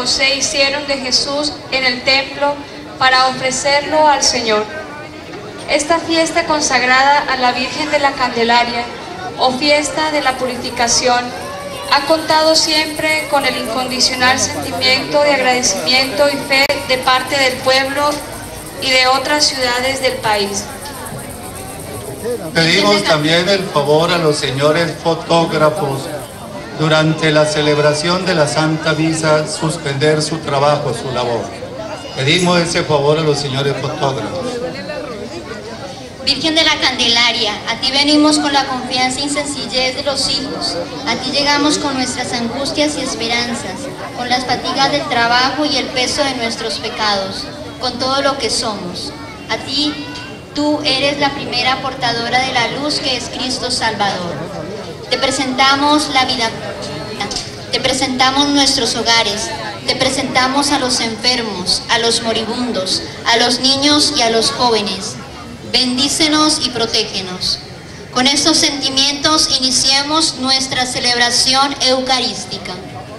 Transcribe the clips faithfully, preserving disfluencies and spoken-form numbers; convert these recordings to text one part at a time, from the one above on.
José hicieron de Jesús en el templo para ofrecerlo al Señor. Esta fiesta consagrada a la Virgen de la Candelaria, o fiesta de la purificación, ha contado siempre con el incondicional sentimiento de agradecimiento y fe de parte del pueblo y de otras ciudades del país. Pedimos también el favor a los señores fotógrafos durante la celebración de la Santa Misa suspender su trabajo, su labor. Pedimos ese favor a los señores fotógrafos. Virgen de la Candelaria, a ti venimos con la confianza y sencillez de los hijos. A ti llegamos con nuestras angustias y esperanzas, con las fatigas del trabajo y el peso de nuestros pecados, con todo lo que somos. A ti, tú eres la primera portadora de la luz que es Cristo Salvador. Te presentamos la vida, te presentamos nuestros hogares, te presentamos a los enfermos, a los moribundos, a los niños y a los jóvenes. Bendícenos y protégenos. Con estos sentimientos iniciemos nuestra celebración eucarística.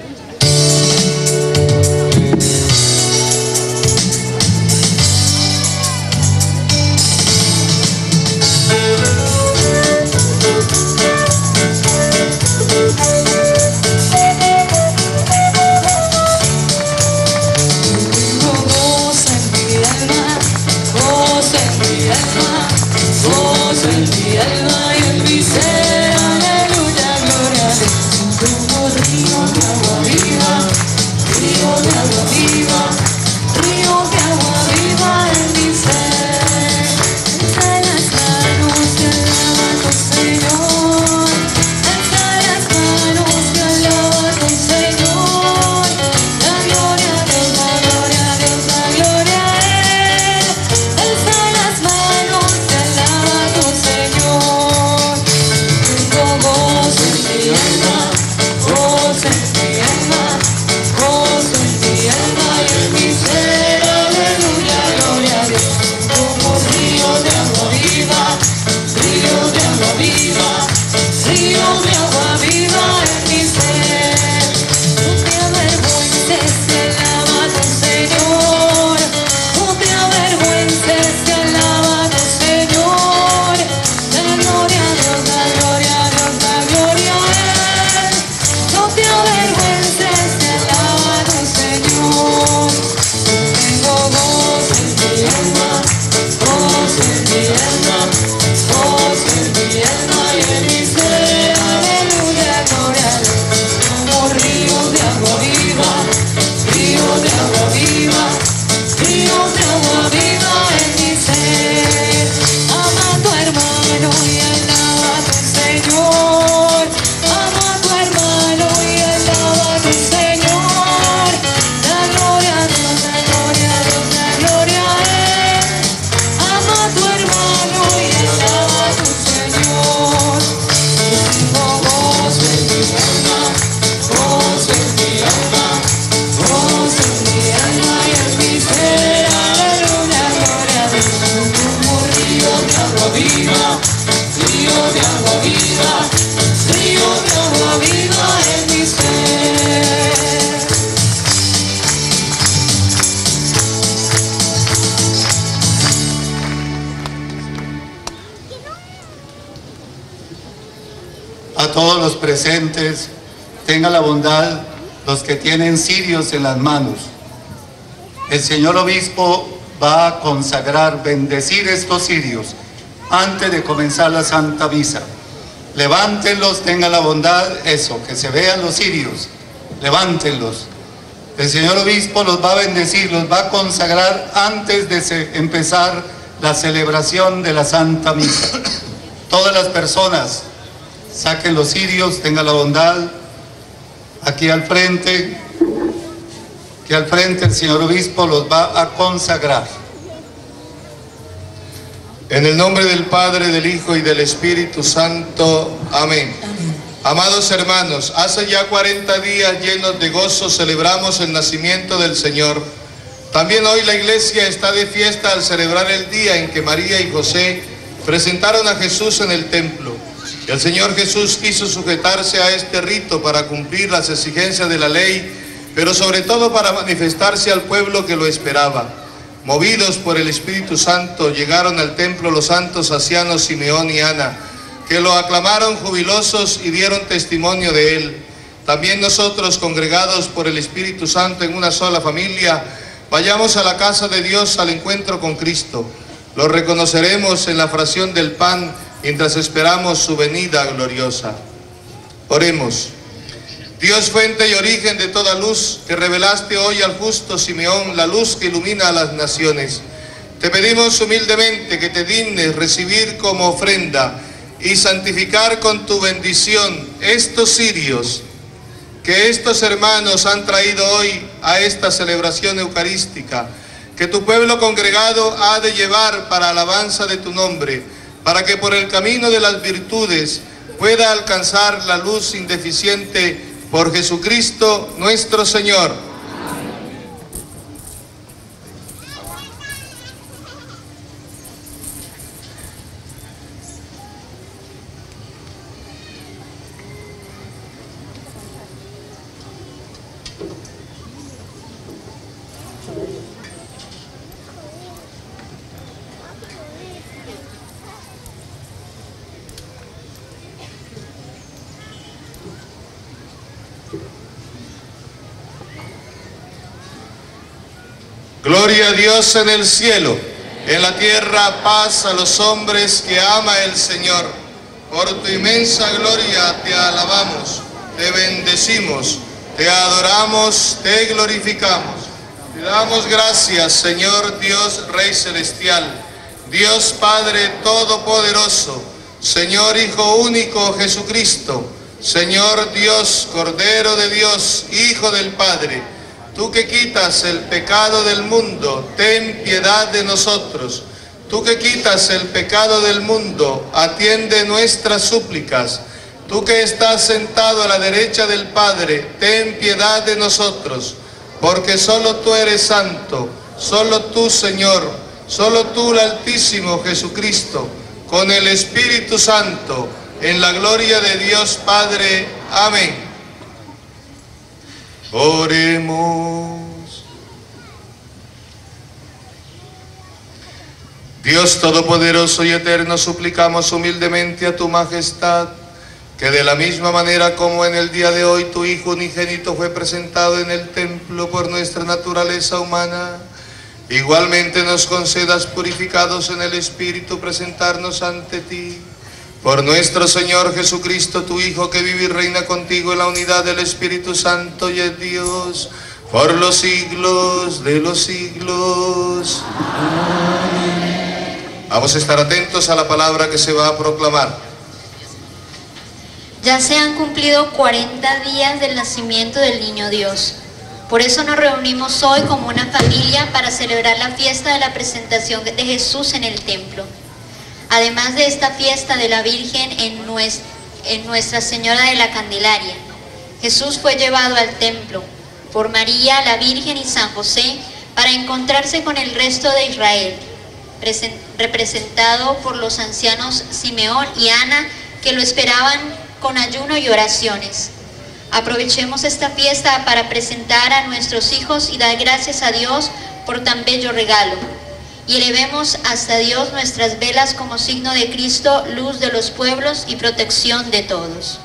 A todos los presentes, tenga la bondad los que tienen cirios en las manos. El señor obispo va a consagrar, bendecir estos cirios antes de comenzar la Santa Misa. Levántenlos, tenga la bondad, eso, que se vean los cirios, levántenlos. El señor obispo los va a bendecir, los va a consagrar antes de empezar la celebración de la Santa Misa. Todas las personas, saquen los cirios, tenga la bondad, aquí al frente, que al frente el señor obispo los va a consagrar. En el nombre del Padre, del Hijo y del Espíritu Santo. Amén. Amén. Amados hermanos, hace ya cuarenta días llenos de gozo celebramos el nacimiento del Señor. También hoy la iglesia está de fiesta al celebrar el día en que María y José presentaron a Jesús en el templo. Y el Señor Jesús quiso sujetarse a este rito para cumplir las exigencias de la ley pero sobre todo para manifestarse al pueblo que lo esperaba. Movidos por el Espíritu Santo, llegaron al templo los santos ancianos Simeón y Ana, que lo aclamaron jubilosos y dieron testimonio de él. También nosotros, congregados por el Espíritu Santo en una sola familia, vayamos a la casa de Dios al encuentro con Cristo. Lo reconoceremos en la fracción del pan mientras esperamos su venida gloriosa. Oremos. Dios, fuente y origen de toda luz, que revelaste hoy al justo Simeón la luz que ilumina a las naciones, te pedimos humildemente que te dignes recibir como ofrenda y santificar con tu bendición estos cirios que estos hermanos han traído hoy a esta celebración eucarística, que tu pueblo congregado ha de llevar para alabanza de tu nombre, para que por el camino de las virtudes pueda alcanzar la luz indeficiente por Jesucristo nuestro Señor. Gloria a Dios en el cielo, en la tierra paz a los hombres que ama el Señor. Por tu inmensa gloria te alabamos, te bendecimos, te adoramos, te glorificamos. Te damos gracias, Señor Dios Rey Celestial, Dios Padre Todopoderoso, Señor Hijo Único Jesucristo, Señor Dios, Cordero de Dios, Hijo del Padre. Tú que quitas el pecado del mundo, ten piedad de nosotros. Tú que quitas el pecado del mundo, atiende nuestras súplicas. Tú que estás sentado a la derecha del Padre, ten piedad de nosotros. Porque solo tú eres santo, solo tú, Señor, solo tú, el Altísimo Jesucristo, con el Espíritu Santo, en la gloria de Dios Padre. Amén. Oremos. Dios Todopoderoso y Eterno, suplicamos humildemente a tu Majestad, que de la misma manera como en el día de hoy tu Hijo unigénito fue presentado en el templo por nuestra naturaleza humana, igualmente nos concedas, purificados en el Espíritu, presentarnos ante ti. Por nuestro Señor Jesucristo, tu Hijo, que vive y reina contigo en la unidad del Espíritu Santo y es Dios, por los siglos de los siglos. Amén. Vamos a estar atentos a la palabra que se va a proclamar. Ya se han cumplido cuarenta días del nacimiento del niño Dios. Por eso nos reunimos hoy como una familia para celebrar la fiesta de la presentación de Jesús en el templo. Además de esta fiesta de la Virgen en Nuestra Señora de la Candelaria, Jesús fue llevado al templo por María, la Virgen y San José para encontrarse con el resto de Israel, representado por los ancianos Simeón y Ana, que lo esperaban con ayuno y oraciones. Aprovechemos esta fiesta para presentar a nuestros hijos y dar gracias a Dios por tan bello regalo. Y elevemos hasta Dios nuestras velas como signo de Cristo, luz de los pueblos y protección de todos.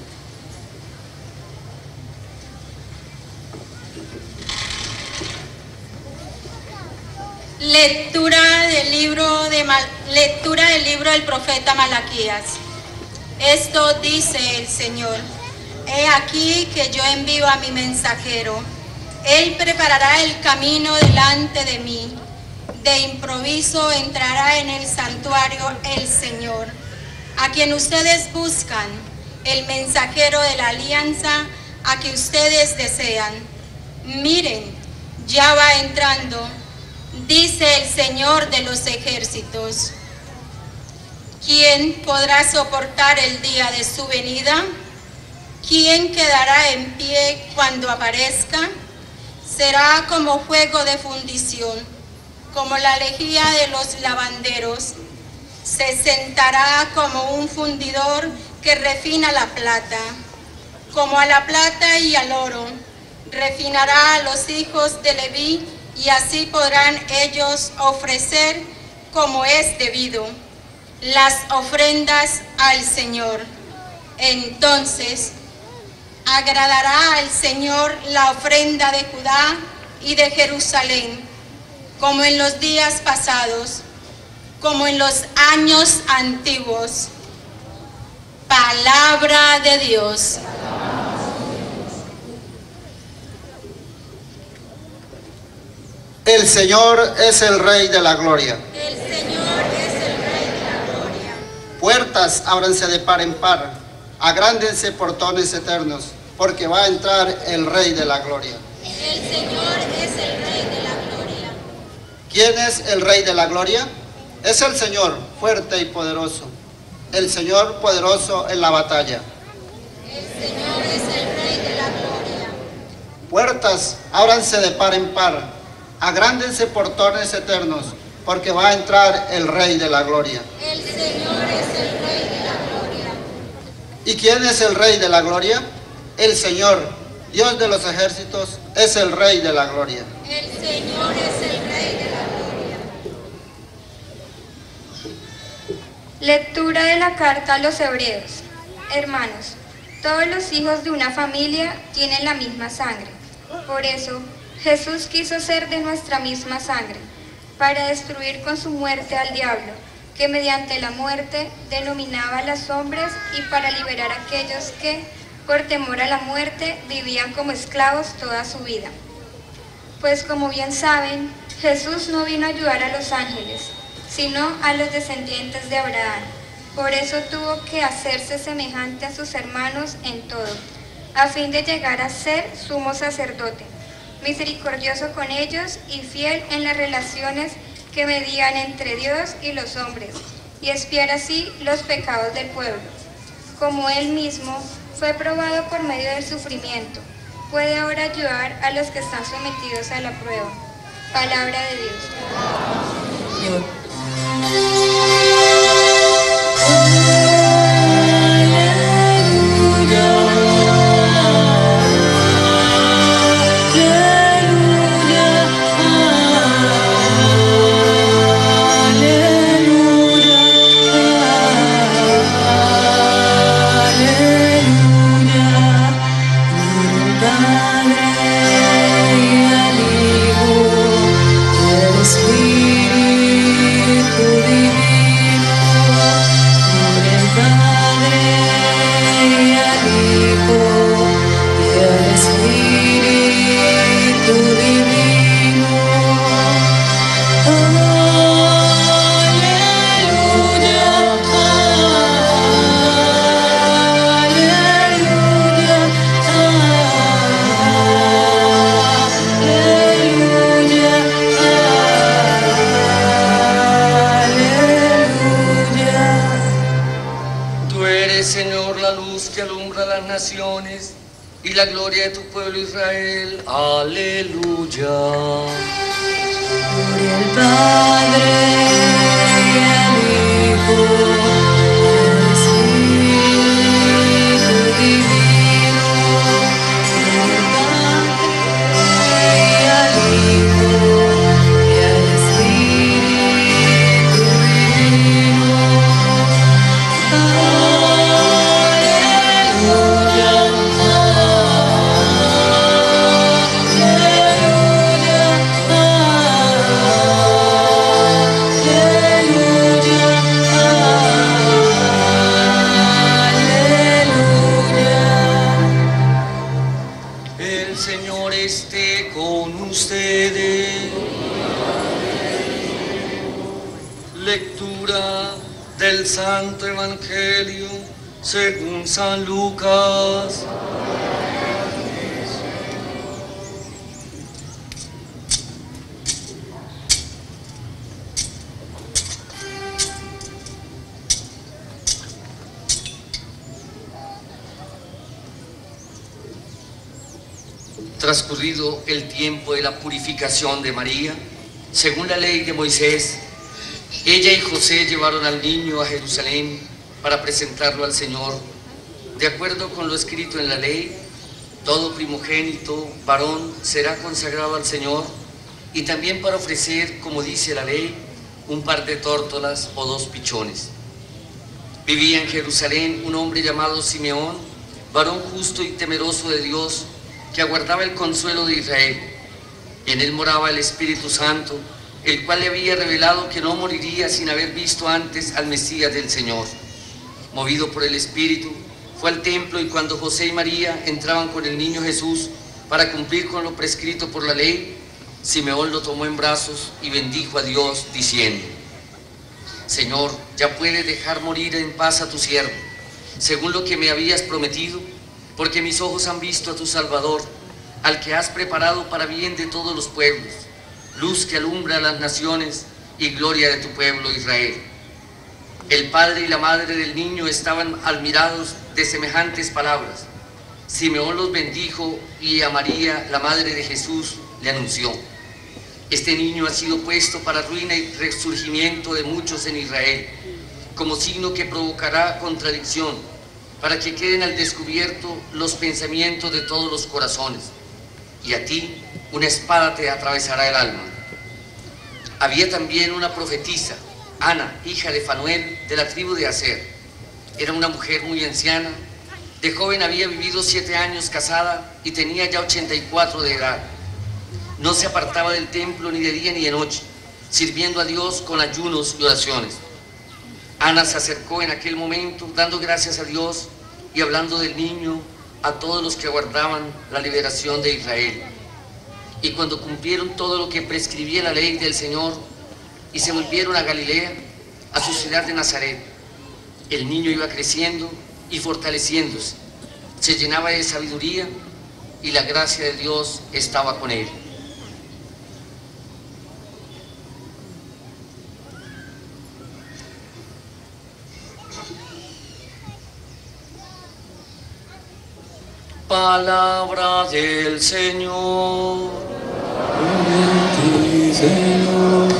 Lectura del libro, de Mal, lectura del libro del profeta Malaquías. Esto dice el Señor: He aquí que yo envío a mi mensajero. Él preparará el camino delante de mí. De improviso entrará en el santuario el Señor, a quien ustedes buscan, el mensajero de la alianza a que ustedes desean. Miren, ya va entrando, dice el Señor de los ejércitos. ¿Quién podrá soportar el día de su venida? ¿Quién quedará en pie cuando aparezca? Será como fuego de fundición, como la lejía de los lavanderos. Se sentará como un fundidor que refina la plata, como a la plata y al oro. refinará a los hijos de Leví, y así podrán ellos ofrecer como es debido las ofrendas al Señor. Entonces agradará al Señor la ofrenda de Judá y de Jerusalén, como en los días pasados, como en los años antiguos. Palabra de Dios. El Señor es el Rey de la Gloria. El Señor es el Rey de la Gloria. Puertas ábranse de par en par, agrándense portones eternos, porque va a entrar el Rey de la Gloria. El Señor es el Rey de la Gloria. ¿Quién es el Rey de la Gloria? Es el Señor, fuerte y poderoso, el Señor poderoso en la batalla. El Señor es el Rey de la Gloria. Puertas ábranse de par en par, agrándense portones eternos, porque va a entrar el Rey de la Gloria. El Señor es el Rey de la Gloria. ¿Y quién es el Rey de la Gloria? El Señor, Dios de los ejércitos, es el Rey de la Gloria. El Señor es el Rey de la Gloria. Lectura de la carta a los Hebreos. Hermanos, todos los hijos de una familia tienen la misma sangre. Por eso, Jesús quiso ser de nuestra misma sangre, para destruir con su muerte al diablo, que mediante la muerte denominaba a los hombres, y para liberar a aquellos que, por temor a la muerte, vivían como esclavos toda su vida. Pues como bien saben, Jesús no vino a ayudar a los ángeles, sino a los descendientes de Abraham. Por eso tuvo que hacerse semejante a sus hermanos en todo, a fin de llegar a ser sumo sacerdote, misericordioso con ellos y fiel en las relaciones que medían entre Dios y los hombres, y expiar así los pecados del pueblo. Como él mismo fue probado por medio del sufrimiento, puede ahora ayudar a los que están sometidos a la prueba. Palabra de Dios. Y la gloria de tu pueblo Israel. Aleluya. Gloria al Padre y al Hijo y al Espíritu Divino. Gloria al Padre y al Hijo y al Espíritu Divino. Lectura del Santo Evangelio según San Lucas. Transcurrido el tiempo de la purificación de María, según la ley de Moisés, ella y José llevaron al niño a Jerusalén para presentarlo al Señor, de acuerdo con lo escrito en la ley. Todo primogénito varón será consagrado al Señor, y también para ofrecer, como dice la ley, un par de tórtolas o dos pichones. Vivía en Jerusalén un hombre llamado Simeón, varón justo y temeroso de Dios, que aguardaba el consuelo de Israel. En él moraba el Espíritu Santo, el cual le había revelado que no moriría sin haber visto antes al Mesías del Señor. Movido por el Espíritu, fue al templo, y cuando José y María entraban con el niño Jesús para cumplir con lo prescrito por la ley, Simeón lo tomó en brazos y bendijo a Dios, diciendo: Señor, ya puedes dejar morir en paz a tu siervo, según lo que me habías prometido, porque mis ojos han visto a tu Salvador, al que has preparado para bien de todos los pueblos, luz que alumbra a las naciones y gloria de tu pueblo Israel. El padre y la madre del niño estaban admirados de semejantes palabras. Simeón los bendijo, y a María, la madre de Jesús, le anunció: Este niño ha sido puesto para ruina y resurgimiento de muchos en Israel, como signo que provocará contradicción, para que queden al descubierto los pensamientos de todos los corazones. Y a ti una espada te atravesará el alma. Había también una profetisa, Ana, hija de Fanuel, de la tribu de Aser. Era una mujer muy anciana. De joven había vivido siete años casada y tenía ya ochenta y cuatro de edad. No se apartaba del templo ni de día ni de noche, sirviendo a Dios con ayunos y oraciones. Ana se acercó en aquel momento, dando gracias a Dios y hablando del niño a todos los que aguardaban la liberación de Israel. Y cuando cumplieron todo lo que prescribía la ley del Señor y se volvieron a Galilea, a su ciudad de Nazaret, el niño iba creciendo y fortaleciéndose, se llenaba de sabiduría, y la gracia de Dios estaba con él. Palabra del Señor. Gloria a ti, Señor.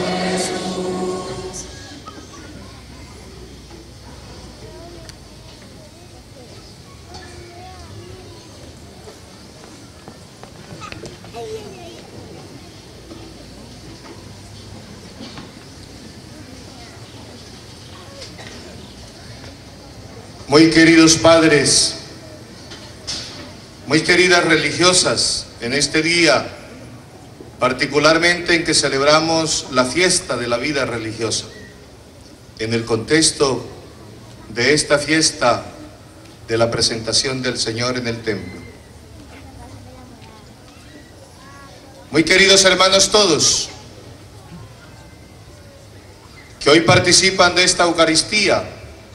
Muy queridos padres, muy queridas religiosas, en este día, particularmente en que celebramos la fiesta de la vida religiosa, en el contexto de esta fiesta de la presentación del Señor en el templo. Muy queridos hermanos todos, que hoy participan de esta Eucaristía,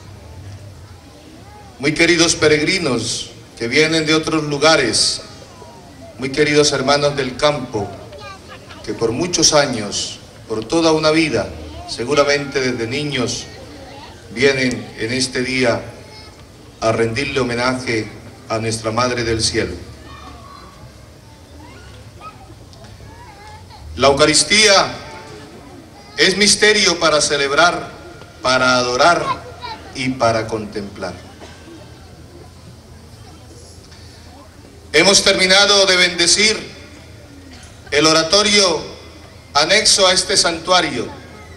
muy queridos peregrinos que vienen de otros lugares, muy queridos hermanos del campo, que por muchos años, por toda una vida, seguramente desde niños, vienen en este día a rendirle homenaje a nuestra Madre del Cielo. La Eucaristía es misterio para celebrar, para adorar y para contemplar. Hemos terminado de bendecir el oratorio anexo a este santuario,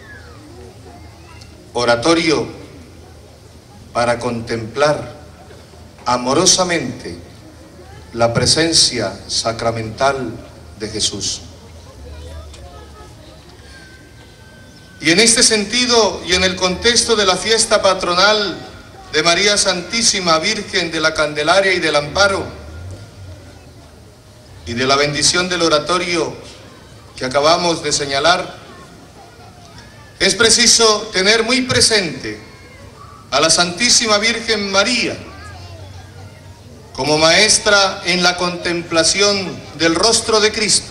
oratorio para contemplar amorosamente la presencia sacramental de Jesús. Y en este sentido, y en el contexto de la fiesta patronal de María Santísima Virgen de la Candelaria y del Amparo, y de la bendición del oratorio que acabamos de señalar, es preciso tener muy presente a la Santísima Virgen María como maestra en la contemplación del rostro de Cristo.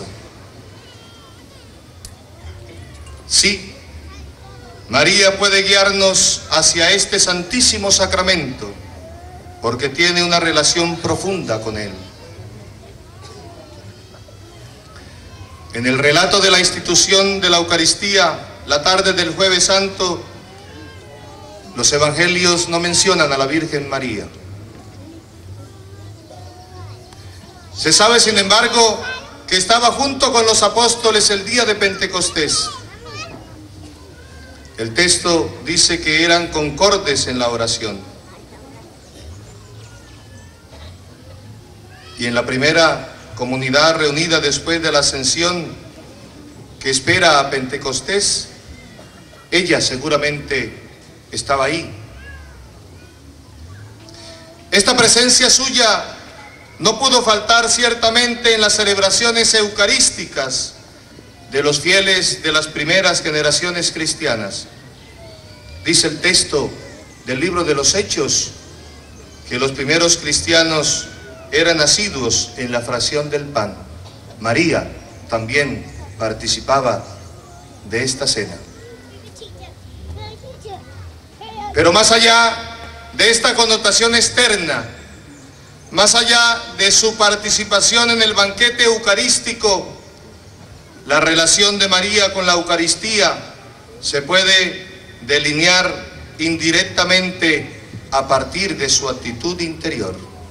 Sí, María puede guiarnos hacia este santísimo sacramento porque tiene una relación profunda con él. En el relato de la institución de la Eucaristía, la tarde del Jueves Santo, los evangelios no mencionan a la Virgen María. Se sabe, sin embargo, que estaba junto con los apóstoles el día de Pentecostés. El texto dice que eran concordes en la oración. Y en la primera comunidad reunida después de la ascensión que espera a Pentecostés, ella seguramente estaba ahí. Esta presencia suya no pudo faltar ciertamente en las celebraciones eucarísticas de los fieles de las primeras generaciones cristianas. Dice el texto del libro de los Hechos que los primeros cristianos eran asiduos en la fracción del pan. María también participaba de esta cena. Pero más allá de esta connotación externa, más allá de su participación en el banquete eucarístico, la relación de María con la Eucaristía se puede delinear indirectamente a partir de su actitud interior.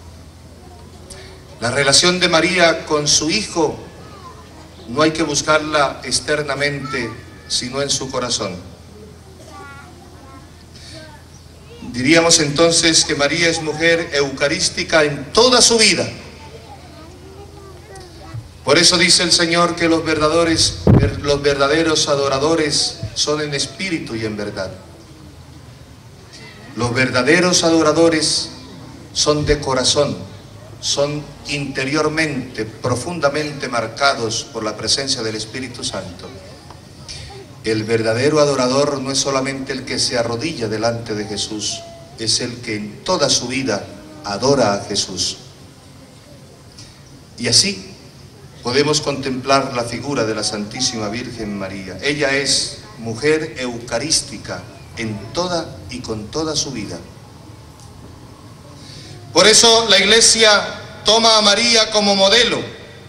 La relación de María con su Hijo no hay que buscarla externamente, sino en su corazón. Diríamos entonces que María es mujer eucarística en toda su vida. Por eso dice el Señor que los verdaderos, los verdaderos adoradores son en espíritu y en verdad. Los verdaderos adoradores son de corazón, son interiormente, profundamente marcados por la presencia del Espíritu Santo. El verdadero adorador no es solamente el que se arrodilla delante de Jesús, es el que en toda su vida adora a Jesús. Y así podemos contemplar la figura de la Santísima Virgen María. Ella es mujer eucarística en toda y con toda su vida. Por eso la Iglesia toma a María como modelo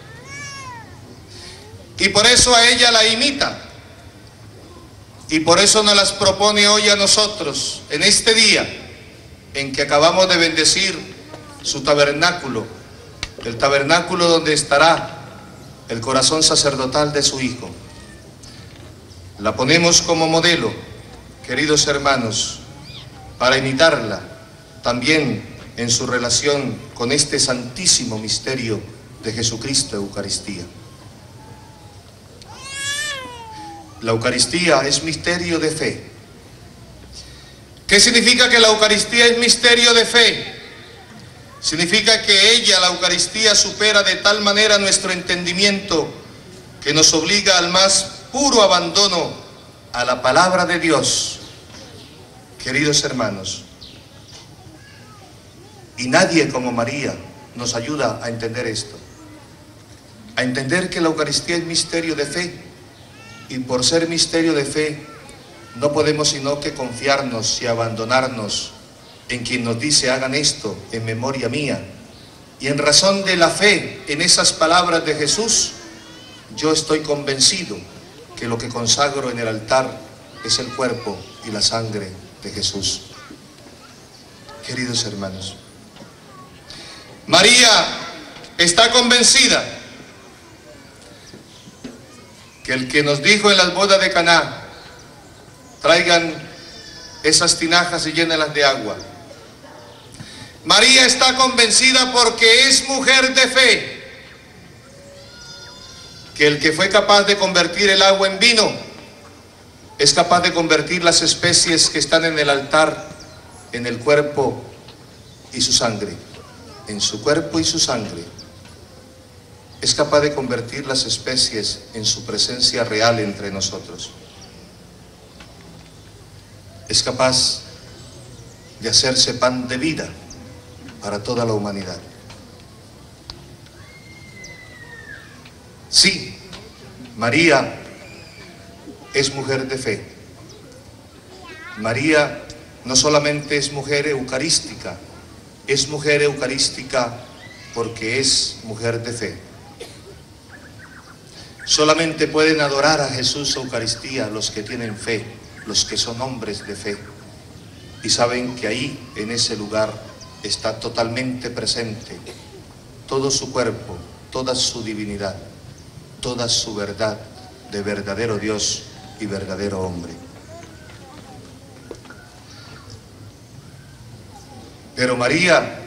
y por eso a ella la imita. Y por eso nos las propone hoy a nosotros, en este día en que acabamos de bendecir su tabernáculo, el tabernáculo donde estará el corazón sacerdotal de su Hijo. La ponemos como modelo, queridos hermanos, para imitarla también en su relación con este santísimo misterio de Jesucristo Eucaristía. La Eucaristía es misterio de fe. ¿Qué significa que la Eucaristía es misterio de fe? Significa que ella, la Eucaristía, supera de tal manera nuestro entendimiento que nos obliga al más puro abandono a la palabra de Dios. Queridos hermanos, y nadie como María nos ayuda a entender esto, a entender que la Eucaristía es misterio de fe. Y por ser misterio de fe, no podemos sino que confiarnos y abandonarnos en quien nos dice, hagan esto en memoria mía. Y en razón de la fe en esas palabras de Jesús, yo estoy convencido que lo que consagro en el altar es el cuerpo y la sangre de Jesús. Queridos hermanos, María está convencida que el que nos dijo en las bodas de Caná, traigan esas tinajas y llénenlas de agua. María está convencida porque es mujer de fe, que el que fue capaz de convertir el agua en vino, es capaz de convertir las especies que están en el altar en el cuerpo y su sangre, en su cuerpo y su sangre. Es capaz de convertir las especies en su presencia real entre nosotros. Es capaz de hacerse pan de vida para toda la humanidad. Sí, María es mujer de fe. María no solamente es mujer eucarística, es mujer eucarística porque es mujer de fe. Solamente pueden adorar a Jesús Eucaristía los que tienen fe, los que son hombres de fe y saben que ahí, en ese lugar, está totalmente presente todo su cuerpo, toda su divinidad, toda su verdad de verdadero Dios y verdadero hombre. Pero María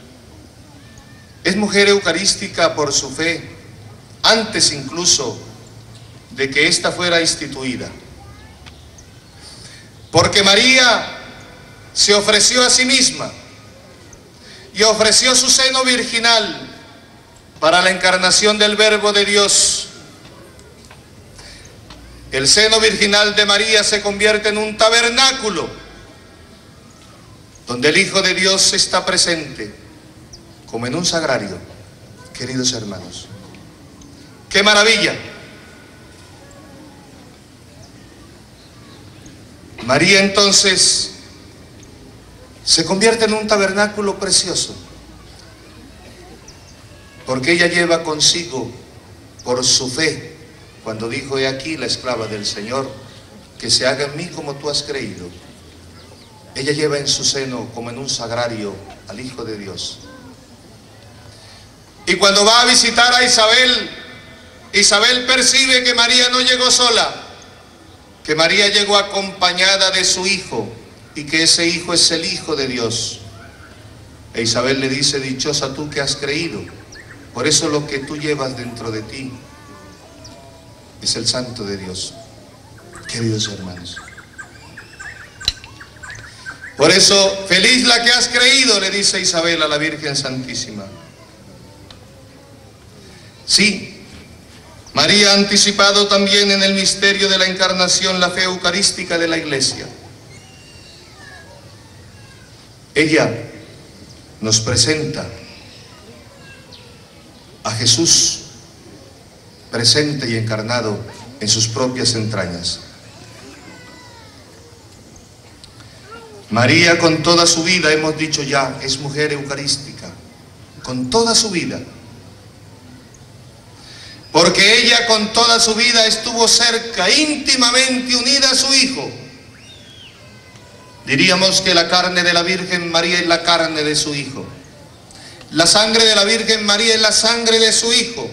es mujer eucarística por su fe, antes incluso de que ésta fuera instituida. Porque María se ofreció a sí misma y ofreció su seno virginal para la encarnación del Verbo de Dios. El seno virginal de María se convierte en un tabernáculo donde el Hijo de Dios está presente, como en un sagrario, queridos hermanos. ¡Qué maravilla! María entonces se convierte en un tabernáculo precioso, porque ella lleva consigo, por su fe, cuando dijo: he aquí la esclava del Señor, que se haga en mí como tú has creído. Ella lleva en su seno, como en un sagrario, al Hijo de Dios. Y cuando va a visitar a Isabel, Isabel percibe que María no llegó sola, que María llegó acompañada de su hijo, y que ese hijo es el Hijo de Dios. E Isabel le dice: dichosa tú que has creído, por eso lo que tú llevas dentro de ti es el Santo de Dios. Queridos hermanos, por eso, feliz la que has creído, le dice Isabel a la Virgen Santísima. Sí, María ha anticipado también en el misterio de la encarnación la fe eucarística de la Iglesia. Ella nos presenta a Jesús presente y encarnado en sus propias entrañas. María, con toda su vida, hemos dicho ya, es mujer eucarística, con toda su vida. Porque ella con toda su vida estuvo cerca, íntimamente unida a su Hijo. Diríamos que la carne de la Virgen María es la carne de su Hijo. La sangre de la Virgen María es la sangre de su Hijo.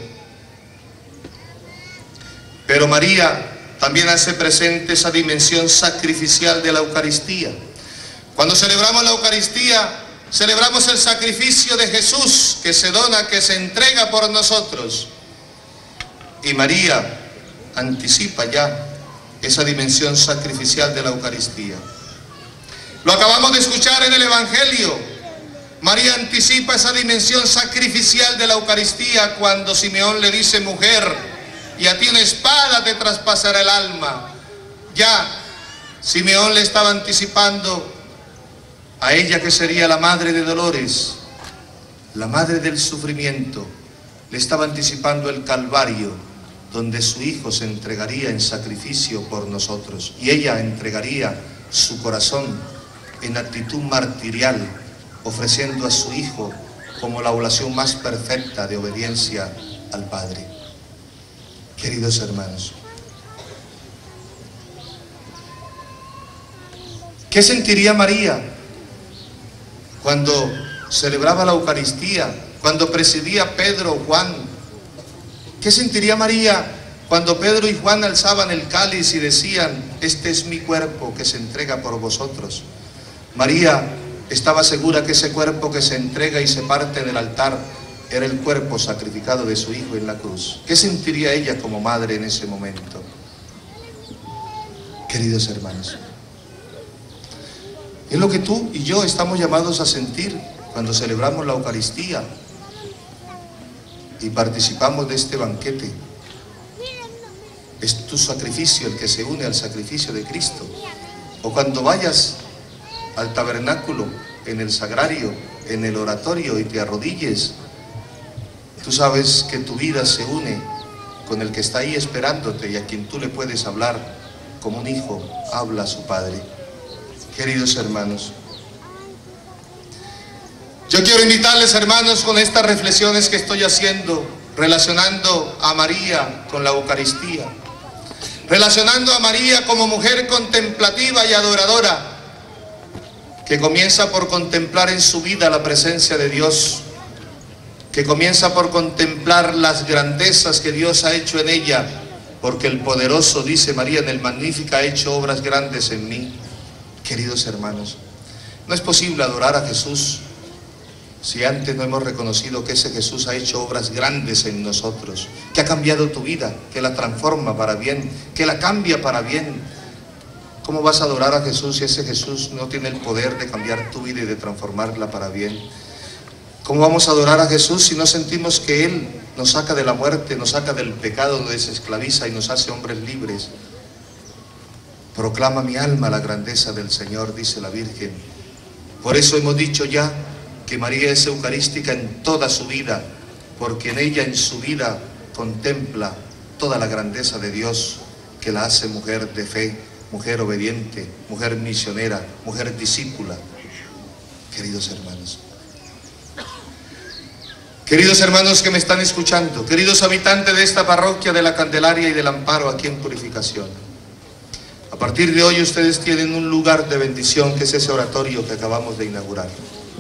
Pero María también hace presente esa dimensión sacrificial de la Eucaristía. Cuando celebramos la Eucaristía, celebramos el sacrificio de Jesús, que se dona, que se entrega por nosotros. Y María anticipa ya esa dimensión sacrificial de la Eucaristía. Lo acabamos de escuchar en el Evangelio. María anticipa esa dimensión sacrificial de la Eucaristía cuando Simeón le dice: mujer, y a ti una espada te traspasará el alma. Ya Simeón le estaba anticipando a ella, que sería la madre de dolores, la madre del sufrimiento. Le estaba anticipando el Calvario, donde su Hijo se entregaría en sacrificio por nosotros, y ella entregaría su corazón en actitud martirial, ofreciendo a su Hijo como la oblación más perfecta de obediencia al Padre. Queridos hermanos, ¿qué sentiría María cuando celebraba la Eucaristía, cuando presidía Pedro o Juan? ¿Qué sentiría María cuando Pedro y Juan alzaban el cáliz y decían: este es mi cuerpo que se entrega por vosotros? María estaba segura que ese cuerpo que se entrega y se parte del altar era el cuerpo sacrificado de su Hijo en la cruz. ¿Qué sentiría ella como madre en ese momento? Queridos hermanos, es lo que tú y yo estamos llamados a sentir cuando celebramos la Eucaristía y participamos de este banquete. Es tu sacrificio el que se une al sacrificio de Cristo. O cuando vayas al tabernáculo, en el sagrario, en el oratorio, y te arrodilles, tú sabes que tu vida se une con el que está ahí esperándote y a quien tú le puedes hablar como un hijo habla a su padre. Queridos hermanos, yo quiero invitarles, hermanos, con estas reflexiones que estoy haciendo, relacionando a María con la Eucaristía, relacionando a María como mujer contemplativa y adoradora, que comienza por contemplar en su vida la presencia de Dios, que comienza por contemplar las grandezas que Dios ha hecho en ella, porque el poderoso, dice María en el Magnífica, ha hecho obras grandes en mí. Queridos hermanos, no es posible adorar a Jesús si antes no hemos reconocido que ese Jesús ha hecho obras grandes en nosotros, que ha cambiado tu vida, que la transforma para bien, que la cambia para bien. ¿Cómo vas a adorar a Jesús si ese Jesús no tiene el poder de cambiar tu vida y de transformarla para bien? ¿Cómo vamos a adorar a Jesús si no sentimos que Él nos saca de la muerte, nos saca del pecado, nos desesclaviza y nos hace hombres libres? Proclama mi alma la grandeza del Señor, dice la Virgen. Por eso hemos dicho ya que María es eucarística en toda su vida, porque en ella, en su vida, contempla toda la grandeza de Dios, que la hace mujer de fe, mujer obediente, mujer misionera, mujer discípula. Queridos hermanos, queridos hermanos que me están escuchando, queridos habitantes de esta parroquia de la Candelaria y del Amparo aquí en Purificación, a partir de hoy ustedes tienen un lugar de bendición, que es ese oratorio que acabamos de inaugurar.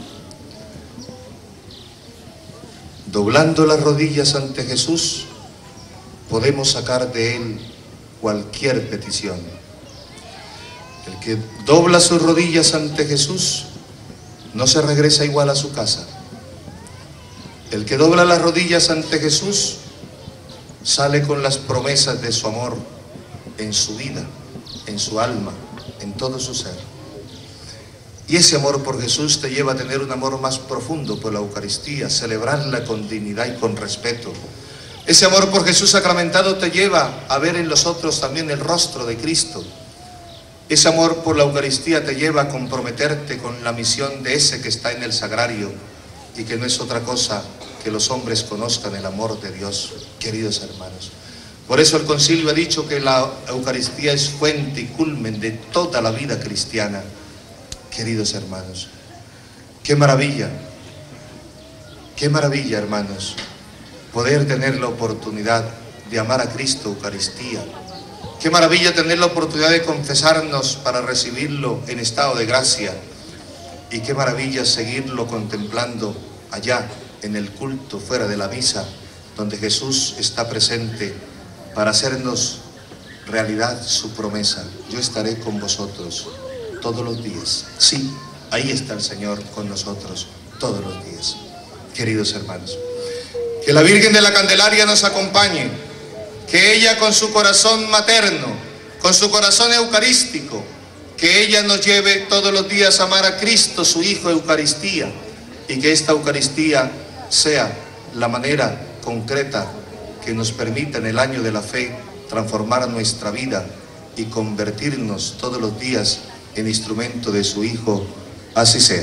Doblando las rodillas ante Jesús, podemos sacar de Él cualquier petición. El que dobla sus rodillas ante Jesús no se regresa igual a su casa. El que dobla las rodillas ante Jesús sale con las promesas de su amor en su vida, en su alma, en todo su ser. Y ese amor por Jesús te lleva a tener un amor más profundo por la Eucaristía, celebrarla con dignidad y con respeto. Ese amor por Jesús sacramentado te lleva a ver en los otros también el rostro de Cristo. Ese amor por la Eucaristía te lleva a comprometerte con la misión de ese que está en el sagrario y que no es otra cosa que los hombres conozcan el amor de Dios, queridos hermanos. Por eso el concilio ha dicho que la Eucaristía es fuente y culmen de toda la vida cristiana. Queridos hermanos, qué maravilla, qué maravilla, hermanos, poder tener la oportunidad de amar a Cristo Eucaristía. Qué maravilla tener la oportunidad de confesarnos para recibirlo en estado de gracia. Y qué maravilla seguirlo contemplando allá en el culto, fuera de la misa, donde Jesús está presente para hacernos realidad su promesa. Yo estaré con vosotros todos los días. Sí, ahí está el Señor con nosotros todos los días. Queridos hermanos, que la Virgen de la Candelaria nos acompañe, que ella con su corazón materno, con su corazón eucarístico, que ella nos lleve todos los días a amar a Cristo, su Hijo, Eucaristía, y que esta Eucaristía sea la manera concreta que nos permita en el año de la fe transformar nuestra vida y convertirnos todos los días en instrumento de su Hijo. Así sea.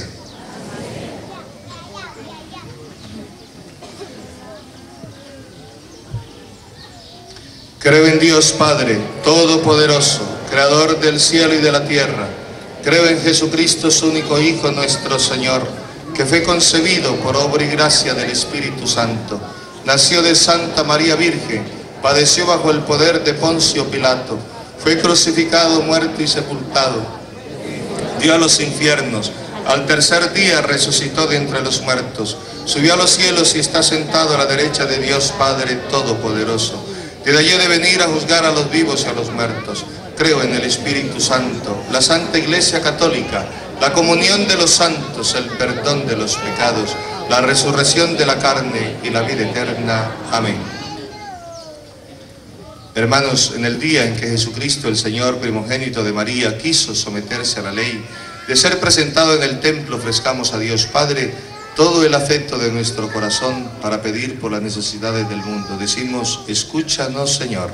Creo en Dios Padre Todopoderoso, Creador del cielo y de la tierra. Creo en Jesucristo, su único Hijo, nuestro Señor, que fue concebido por obra y gracia del Espíritu Santo. Nació de Santa María Virgen, padeció bajo el poder de Poncio Pilato, fue crucificado, muerto y sepultado. Dio a los infiernos, al tercer día resucitó de entre los muertos, subió a los cielos y está sentado a la derecha de Dios Padre Todopoderoso. De allí de venir a juzgar a los vivos y a los muertos. Creo en el Espíritu Santo, la Santa Iglesia Católica, la comunión de los santos, el perdón de los pecados, la resurrección de la carne y la vida eterna. Amén. Hermanos, en el día en que Jesucristo, el Señor primogénito de María, quiso someterse a la ley, de ser presentado en el templo, ofrezcamos a Dios Padre todo el afecto de nuestro corazón para pedir por las necesidades del mundo. Decimos: escúchanos, Señor.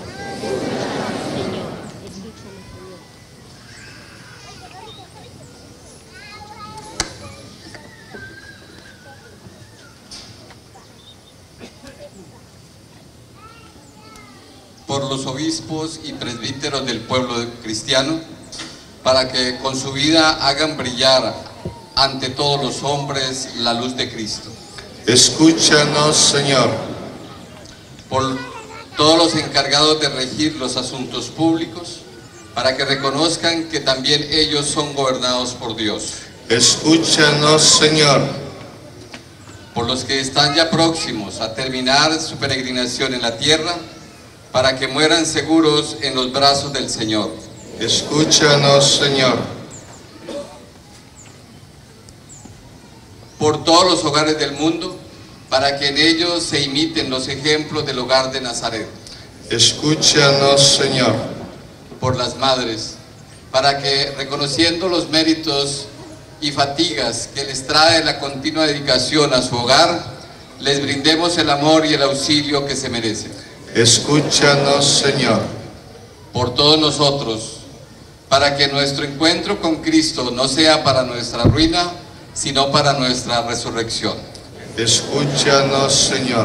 Por los obispos y presbíteros del pueblo cristiano, para que con su vida hagan brillar ante todos los hombres la luz de Cristo. Escúchanos, Señor. Por todos los encargados de regir los asuntos públicos, para que reconozcan que también ellos son gobernados por Dios. Escúchanos, Señor. por los que están ya próximos a terminar su peregrinación en la tierra, para que mueran seguros en los brazos del Señor. Escúchanos, Señor. Por todos los hogares del mundo, para que en ellos se imiten los ejemplos del hogar de Nazaret. Escúchanos, Señor. Por las madres, para que, reconociendo los méritos y fatigas que les trae la continua dedicación a su hogar, les brindemos el amor y el auxilio que se merecen. Escúchanos, Señor. Por todos nosotros, para que nuestro encuentro con Cristo no sea para nuestra ruina, sino para nuestra resurrección. Escúchanos, Señor.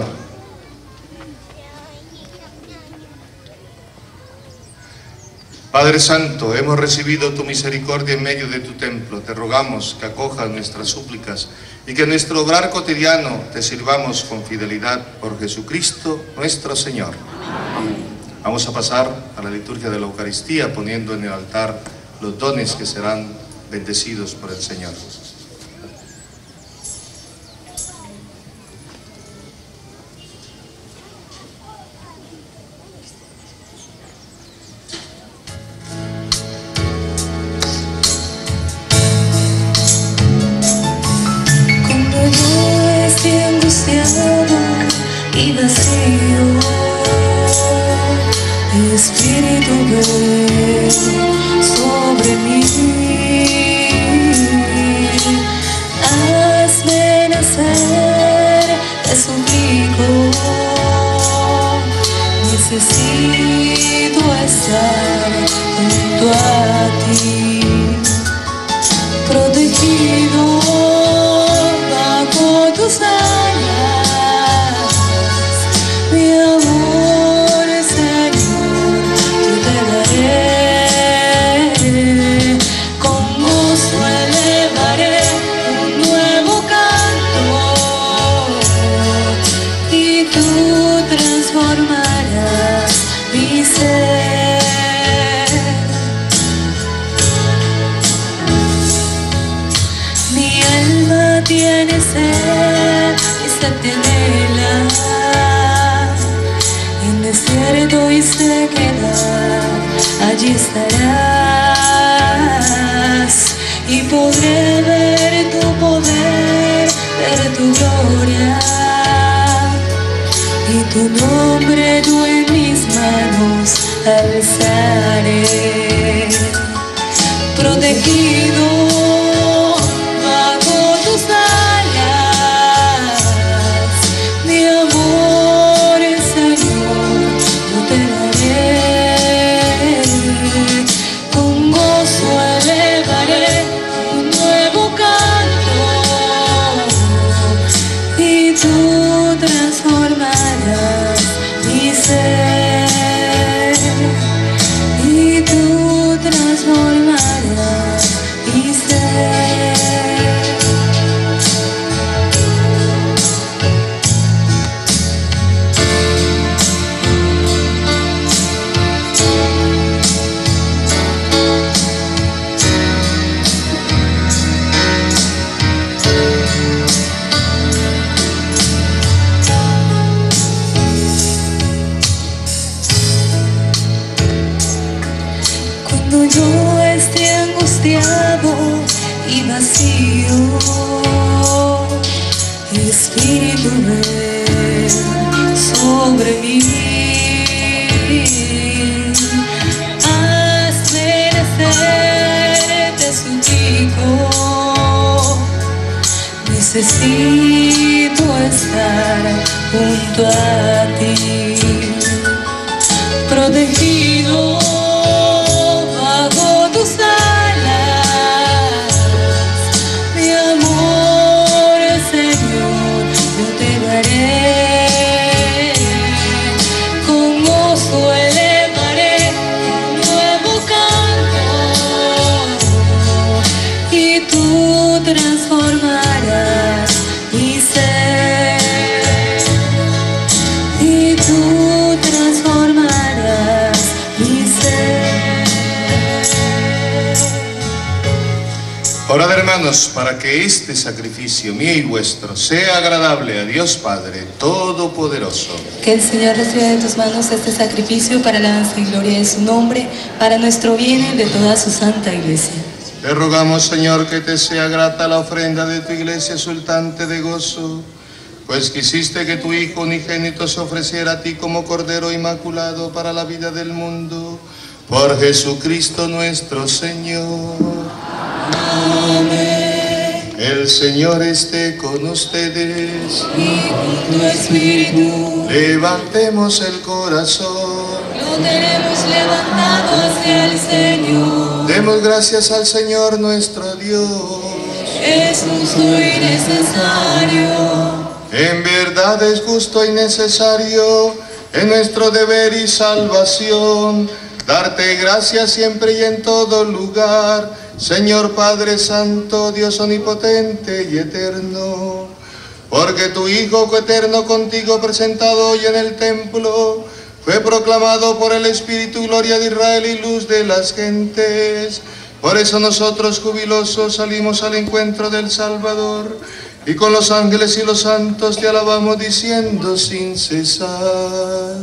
Padre Santo, hemos recibido tu misericordia en medio de tu templo. Te rogamos que acojas nuestras súplicas y que en nuestro obrar cotidiano te sirvamos con fidelidad por Jesucristo nuestro Señor. Amén. Vamos a pasar a la liturgia de la Eucaristía poniendo en el altar los dones que serán bendecidos por el Señor. Y vacío, Espíritu ven sobre mí, hazme nacer, te suplico, necesito estar junto a ti, protegido bajo tus alas. Mi amor, Señor, yo te daré, con gozo elevaré un nuevo canto, y tú transformarás mi ser. Mi alma tiene sed, y sed te anhela, desierto y sequedad, allí estarás, y podré ver tu poder, ver tu gloria, y tu nombre yo en mis manos alzaré, protegido bajo tus alas, mi amor, Señor, te daré, con gozo elevaré un nuevo canto, y tú transformarás mi ser, y tú transformarás mi ser. Yo esté angustiado y vacío, Espíritu ven sobre mí, hazme nacer, te suplico, necesito estar junto a ti, protegido bajo tus alas, mi amor, Señor, yo te daré, con gozo elevaré un nuevo canto, y tú transformarás mi ser, y tú transformarás mi ser. Orad, hermanos, para que este sacrificio mío y vuestro sea agradable a Dios Padre Todopoderoso. Que el Señor reciba de tus manos este sacrificio para la alabanza y gloria de su nombre, para nuestro bien y de toda su santa iglesia. Te rogamos, Señor, que te sea grata la ofrenda de tu iglesia exultante de gozo, pues quisiste que tu Hijo unigénito se ofreciera a ti como Cordero Inmaculado para la vida del mundo. Por Jesucristo nuestro Señor. Amén. El Señor esté con ustedes. Y con tu espíritu. Levantemos el corazón. Lo tenemos levantado hacia el Señor. Demos gracias al Señor nuestro Dios. Es justo y necesario. En verdad es justo y necesario, en nuestro deber y salvación, darte gracias siempre y en todo lugar, Señor Padre Santo, Dios omnipotente y eterno, porque tu Hijo coeterno contigo presentado hoy en el templo, fue proclamado por el Espíritu gloria de Israel y luz de las gentes. Por eso nosotros jubilosos salimos al encuentro del Salvador, y con los ángeles y los santos te alabamos diciendo sin cesar.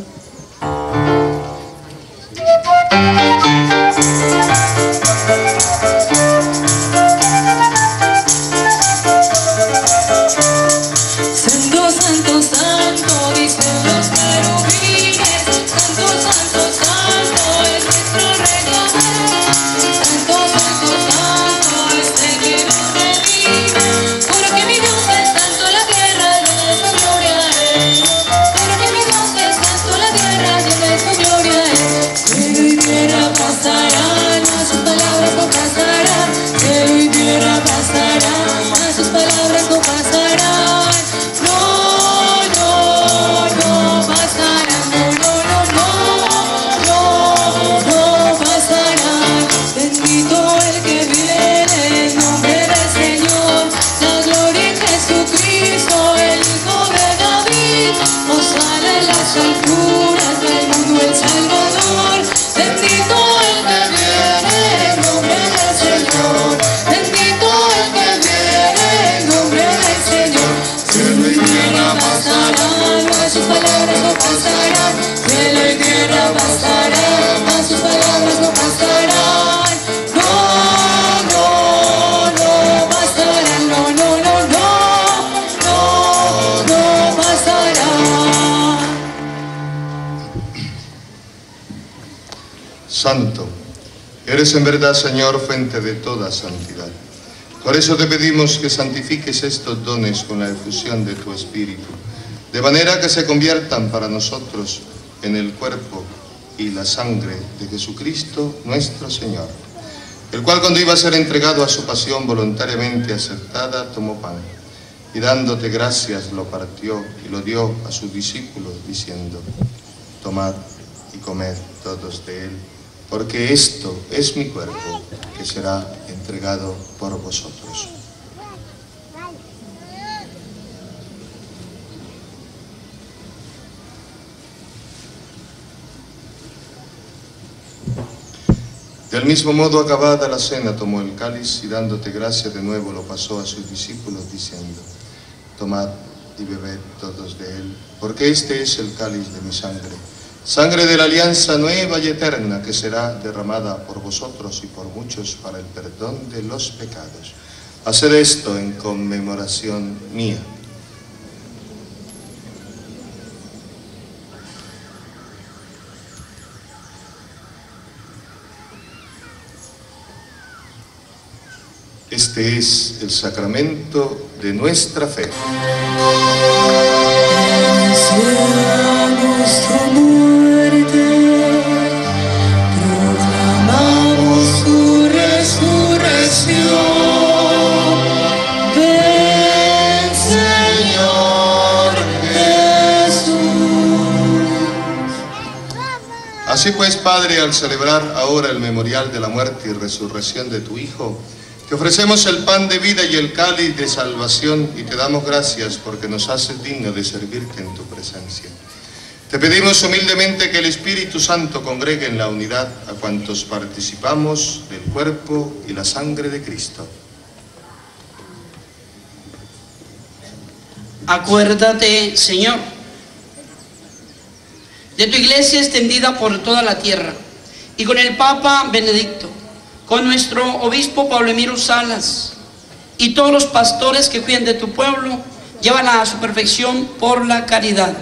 Santo, santo, santo, dicen los querubines. Santo, santo, santo, es nuestro Redentor. Santo, santo, santo, es el que nos redime. Porque mi Dios es santo, la tierra llena de su gloria es. Porque mi Dios es santo, la tierra llena de su gloria es. Cielo y tierra pasarán, mas sus palabras no pasarán. Cielo y tierra pasarán, mas sus palabras no pasarán. No, no, no pasarán. No, no, no, no, no, no pasarán. Bendito el que viene en nombre del Señor. La gloria en Jesucristo, el Hijo de David. Hosana en las alturas del mundo el Salvador. Bendito el que viene en nombre del Señor. Bendito el que viene en nombre del Señor. Cielo y tierra pasarán, mas sus palabras no pasarán. Cielo y tierra pasarán, mas sus palabras no pasarán. No, no, no pasarán. No, no, no, no, no, no pasarán. Santo, eres en verdad, Señor, fuente de toda santidad. Por eso te pedimos que santifiques estos dones con la efusión de tu Espíritu, de manera que se conviertan para nosotros en el cuerpo y la sangre de Jesucristo nuestro Señor, el cual, cuando iba a ser entregado a su pasión voluntariamente aceptada, tomó pan, y dándote gracias lo partió y lo dio a sus discípulos, diciendo: tomad y comed todos de él, porque esto es mi cuerpo, que será entregado por vosotros. Del mismo modo, acabada la cena, tomó el cáliz y dándote gracias de nuevo lo pasó a sus discípulos, diciendo: tomad y bebed todos de él, porque este es el cáliz de mi sangre, sangre de la alianza nueva y eterna, que será derramada por vosotros y por muchos para el perdón de los pecados. Haced esto en conmemoración mía. Este es el sacramento de nuestra fe. Anunciamos tu muerte, proclamamos tu resurrección. Ven, Señor Jesús. Así pues, Padre, al celebrar ahora el memorial de la muerte y resurrección de tu Hijo, te ofrecemos el pan de vida y el cáliz de salvación y te damos gracias porque nos haces digno de servirte en tu presencia. Te pedimos humildemente que el Espíritu Santo congregue en la unidad a cuantos participamos del cuerpo y la sangre de Cristo. Acuérdate, Señor, de tu iglesia extendida por toda la tierra, y con el Papa Benedicto, con nuestro obispo Pablo Emilio Salas, y todos los pastores que cuidan de tu pueblo, llévala a su perfección por la caridad.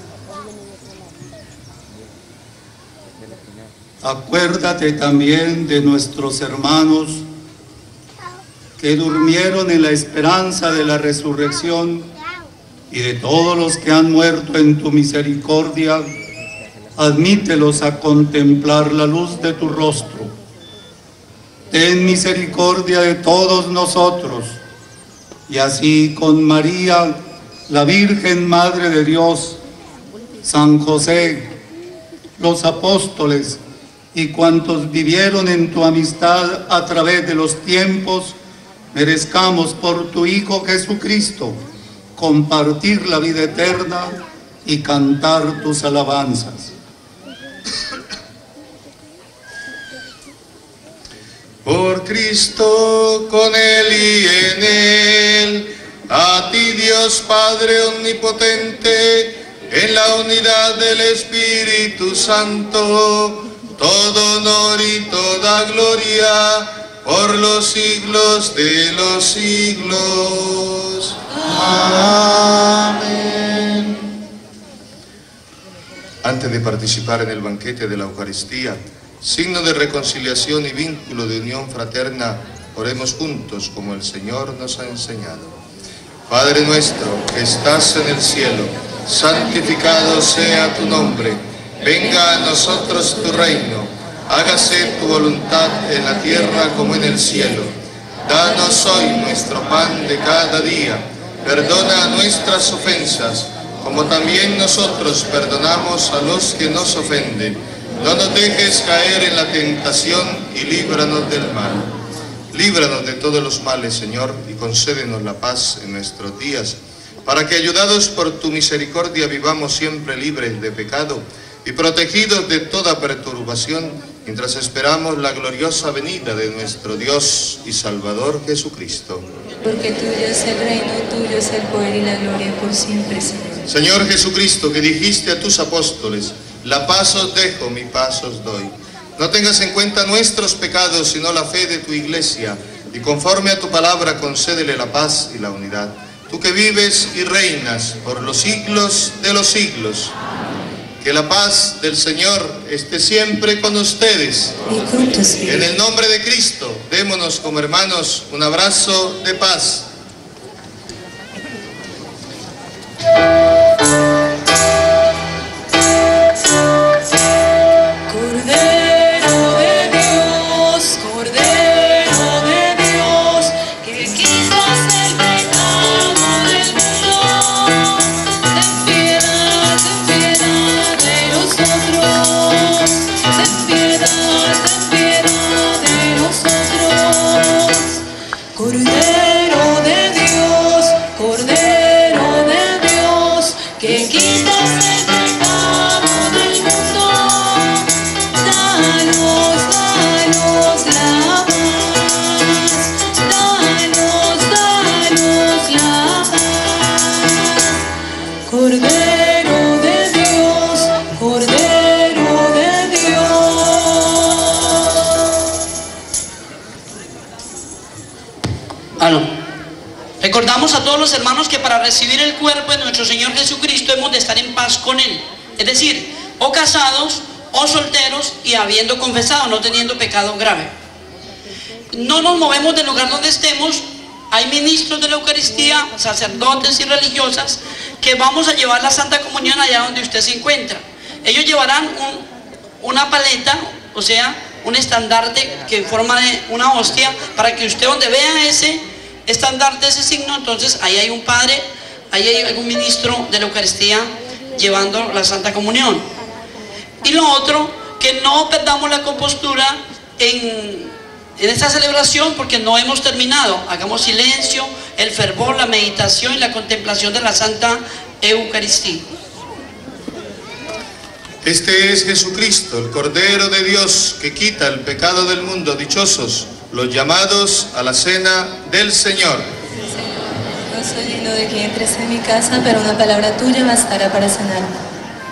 Acuérdate también de nuestros hermanos que durmieron en la esperanza de la resurrección y de todos los que han muerto en tu misericordia. Admítelos a contemplar la luz de tu rostro. Ten misericordia de todos nosotros, y así con María, la Virgen Madre de Dios, San José, los apóstoles y cuantos vivieron en tu amistad a través de los tiempos, merezcamos por tu Hijo Jesucristo compartir la vida eterna y cantar tus alabanzas. Por Cristo, con Él y en Él, a ti Dios Padre Omnipotente, en la unidad del Espíritu Santo, todo honor y toda gloria, por los siglos de los siglos. Amén. Antes de participar en el banquete de la Eucaristía, signo de reconciliación y vínculo de unión fraterna, oremos juntos como el Señor nos ha enseñado. Padre nuestro que estás en el cielo, santificado sea tu nombre. Venga a nosotros tu reino. Hágase tu voluntad en la tierra como en el cielo. Danos hoy nuestro pan de cada día. Perdona nuestras ofensas, como también nosotros perdonamos a los que nos ofenden. No nos dejes caer en la tentación y líbranos del mal. Líbranos de todos los males, Señor, y concédenos la paz en nuestros días, para que, ayudados por tu misericordia, vivamos siempre libres de pecado y protegidos de toda perturbación, mientras esperamos la gloriosa venida de nuestro Dios y Salvador Jesucristo. Porque tuyo es el reino, tuyo es el poder y la gloria por siempre, Señor. Señor Jesucristo, que dijiste a tus apóstoles: la paz os dejo, mi paz os doy. No tengas en cuenta nuestros pecados, sino la fe de tu iglesia, y conforme a tu palabra concédele la paz y la unidad. Tú que vives y reinas por los siglos de los siglos. Que la paz del Señor esté siempre con ustedes. En el nombre de Cristo, démonos como hermanos un abrazo de paz. Recordamos a todos los hermanos que para recibir el cuerpo de nuestro Señor Jesucristo hemos de estar en paz con Él. Es decir, o casados o solteros y habiendo confesado, no teniendo pecado grave. No nos movemos del lugar donde estemos. Hay ministros de la Eucaristía, sacerdotes y religiosas, que vamos a llevar la Santa Comunión allá donde usted se encuentra. Ellos llevarán un, una paleta, o sea, un estandarte que en forma de una hostia, para que usted donde vea ese estandarte, ese signo, entonces ahí hay un padre, ahí hay algún ministro de la Eucaristía llevando la Santa Comunión. Y lo otro, que no perdamos la compostura en, en esta celebración, porque no hemos terminado. Hagamos silencio, el fervor, la meditación y la contemplación de la Santa Eucaristía. Este es Jesucristo, el Cordero de Dios, que quita el pecado del mundo. Dichosos los llamados a la cena del Señor. Los soy digno de que entres en mi casa, pero una palabra tuya bastará para sanarme.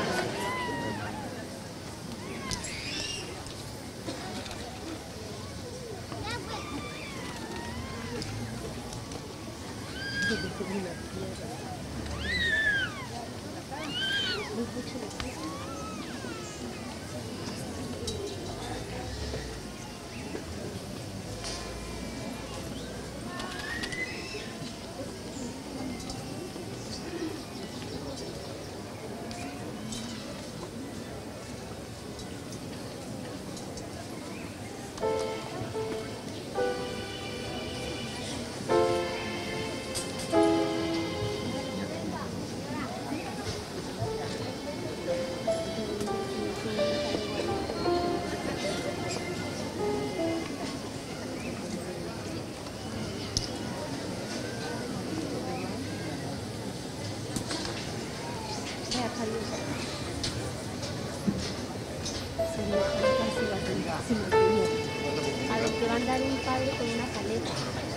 A ver, te van a dar un padre con una paleta.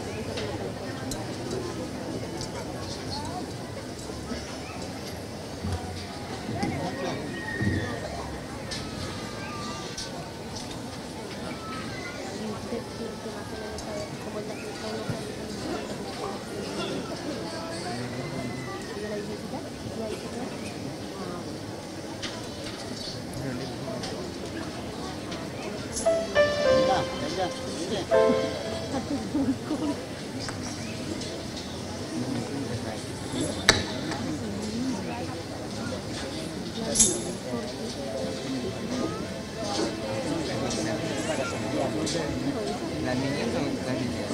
Las niñas son las niñas.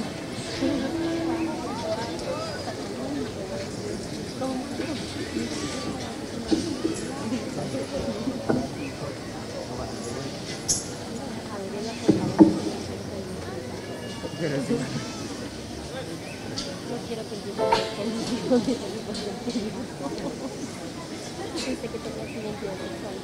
No quiero que yo vaya con mis hijos de Pensé que tenía identidad sexual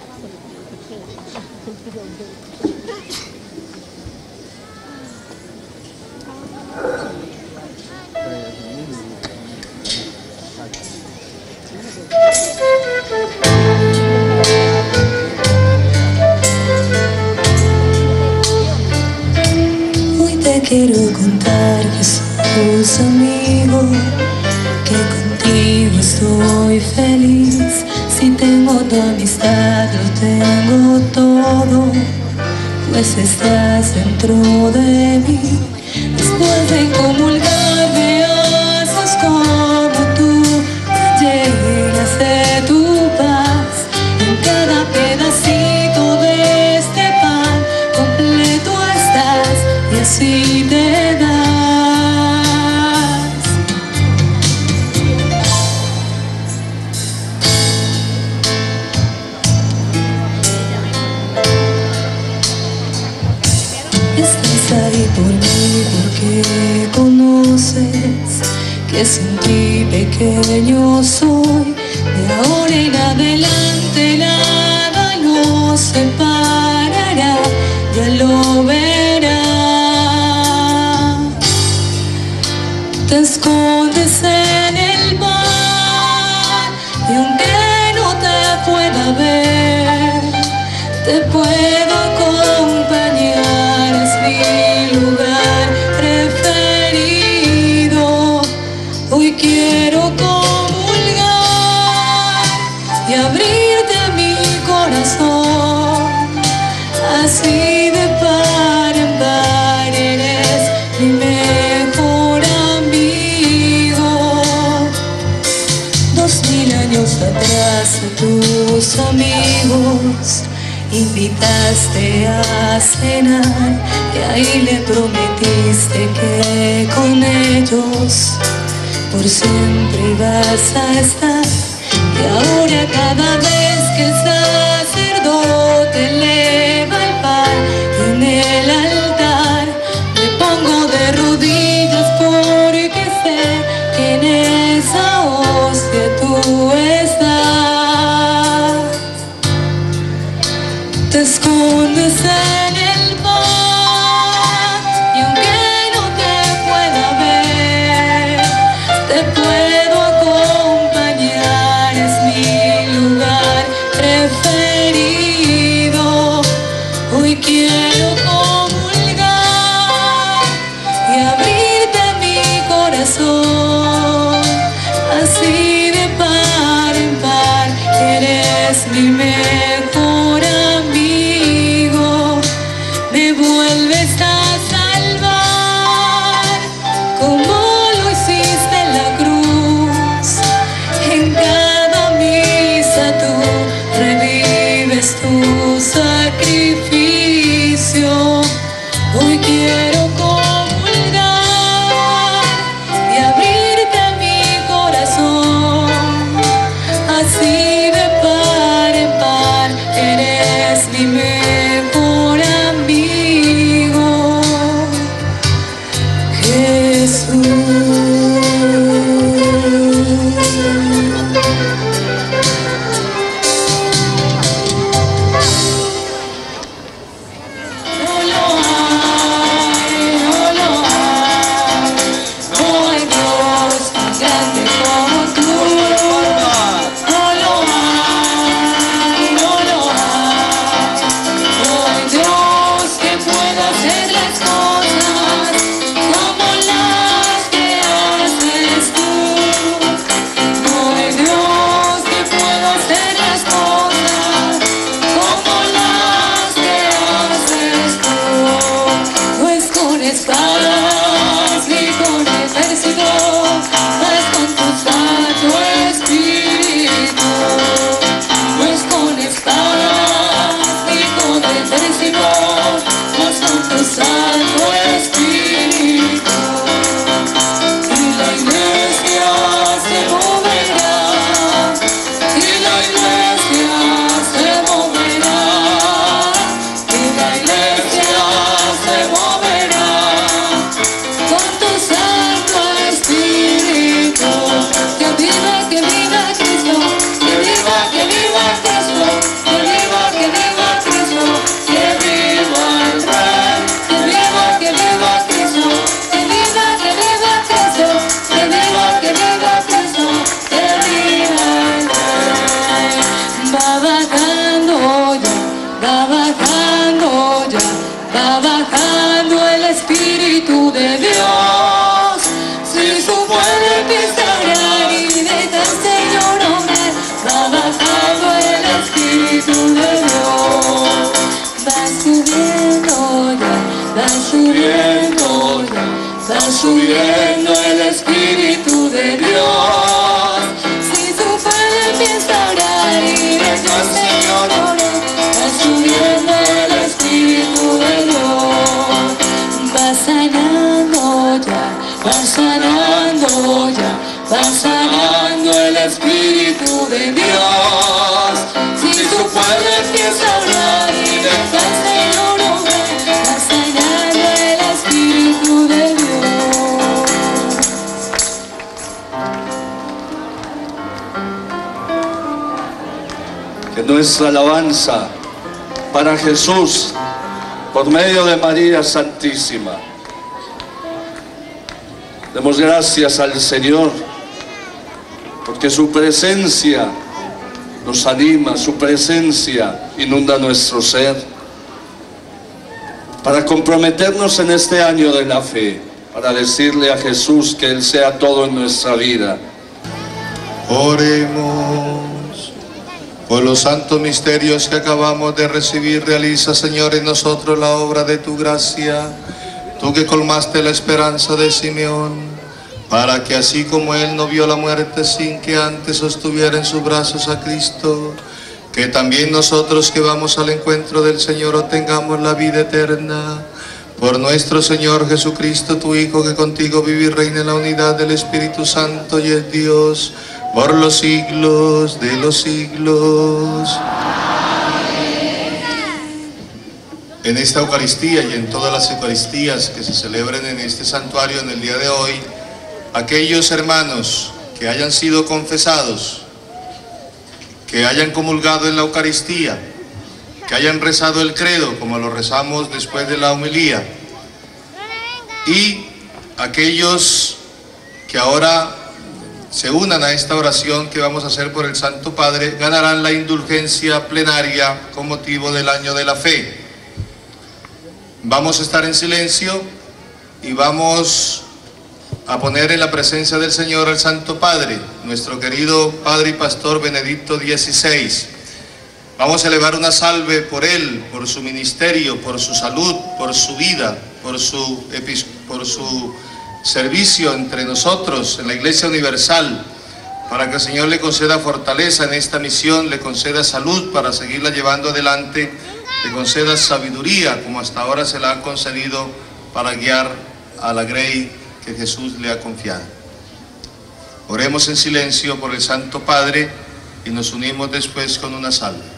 Hoy te quiero contar que sos amigo, que contigo estoy feliz. Si tengo tu amistad, lo tengo todo, pues estás dentro de mí. Después de comulgar me haces como tú, me llenas de tu paz. En cada pedacito de este pan completo estás y así te das. Estás ahí por mí porque conoces que sin ti pequeño soy. De ahora en adelante nada nos separará, ya lo verás. Te escondes en el mar y aunque no te pueda ver, te puedo acompañar. Mi lugar preferido. Hoy quiero comulgar y abrirte mi corazón. Así de par en par eres mi mejor amigo. Dos mil años atrás a tus amigos invitaste a cenar y ahí le prometiste que con ellos por siempre ibas a estar. Y ahora cada vez que el sacerdote eleva el pan en el altar, me pongo de rodillas porque sé que en esa hostia tú estás. Te escondes en el mar y aunque no te pueda ver, te puedo me vuelves a salvar, como lo hiciste en la cruz. En cada misa tú revives tu sacrificio. Hoy quiero comulgar y abrirte mi corazón, así de par en par eres mi mejor amigo, Jesús. Subiendo el Espíritu de Dios. Si su pueblo empieza a orar y desde el Señor ore, va subiendo el Espíritu de Dios. Va sanando ya, va sanando ya, va sanando el Espíritu de Dios. Si su pueblo empieza a orar y desde el Señor ore, va sanando el Espíritu de Dios. Que nuestra alabanza para Jesús por medio de María Santísima. Demos gracias al Señor porque su presencia nos anima, su presencia inunda nuestro ser, para comprometernos en este año de la fe, para decirle a Jesús que Él sea todo en nuestra vida. Oremos. Por los santos misterios que acabamos de recibir, realiza, Señor, en nosotros la obra de tu gracia, tú que colmaste la esperanza de Simeón, para que así como él no vio la muerte sin que antes sostuviera en sus brazos a Cristo, que también nosotros que vamos al encuentro del Señor obtengamos la vida eterna. Por nuestro Señor Jesucristo, tu Hijo, que contigo vive y reina en la unidad del Espíritu Santo y es Dios, por los siglos de los siglos. En esta Eucaristía y en todas las Eucaristías que se celebren en este santuario en el día de hoy, aquellos hermanos que hayan sido confesados, que hayan comulgado en la Eucaristía, que hayan rezado el credo como lo rezamos después de la homilía, y aquellos que ahora se unan a esta oración que vamos a hacer por el Santo Padre, ganarán la indulgencia plenaria con motivo del año de la fe. Vamos a estar en silencio y vamos a poner en la presencia del Señor al Santo Padre, nuestro querido Padre y Pastor Benedicto dieciséis, Vamos a elevar una salve por él, por su ministerio, por su salud, por su vida, por su, por su servicio entre nosotros en la Iglesia Universal, para que el Señor le conceda fortaleza en esta misión, le conceda salud para seguirla llevando adelante, le conceda sabiduría como hasta ahora se la ha concedido para guiar a la grey que Jesús le ha confiado. Oremos en silencio por el Santo Padre y nos unimos después con una salve.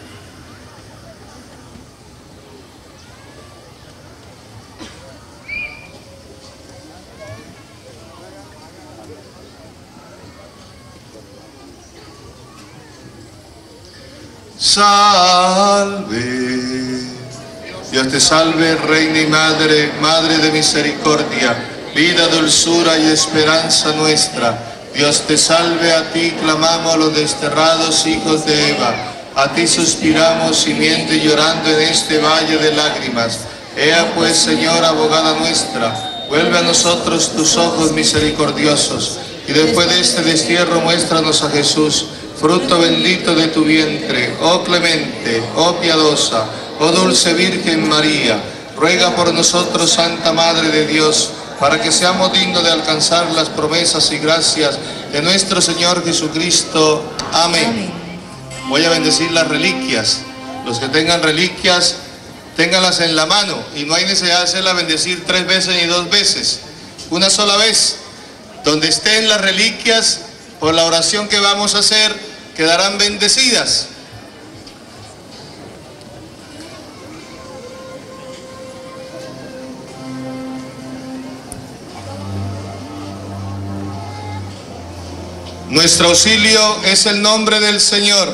Salve, Dios te salve, Reina y Madre, Madre de misericordia, vida, dulzura y esperanza nuestra. Dios te salve, a ti clamamos los desterrados hijos de Eva, a ti suspiramos gimiendo y llorando en este valle de lágrimas. Ea pues, Señor, abogada nuestra, vuelve a nosotros tus ojos misericordiosos, y después de este destierro muéstranos a Jesús, fruto bendito de tu vientre. Oh clemente, oh piadosa, oh dulce Virgen María, ruega por nosotros, Santa Madre de Dios, para que seamos dignos de alcanzar las promesas y gracias de nuestro Señor Jesucristo. Amén. Amén. Voy a bendecir las reliquias. Los que tengan reliquias, ténganlas en la mano, y no hay necesidad de hacerla bendecir tres veces ni dos veces, una sola vez. Donde estén las reliquias, por la oración que vamos a hacer, quedarán bendecidas. Nuestro auxilio es el nombre del Señor.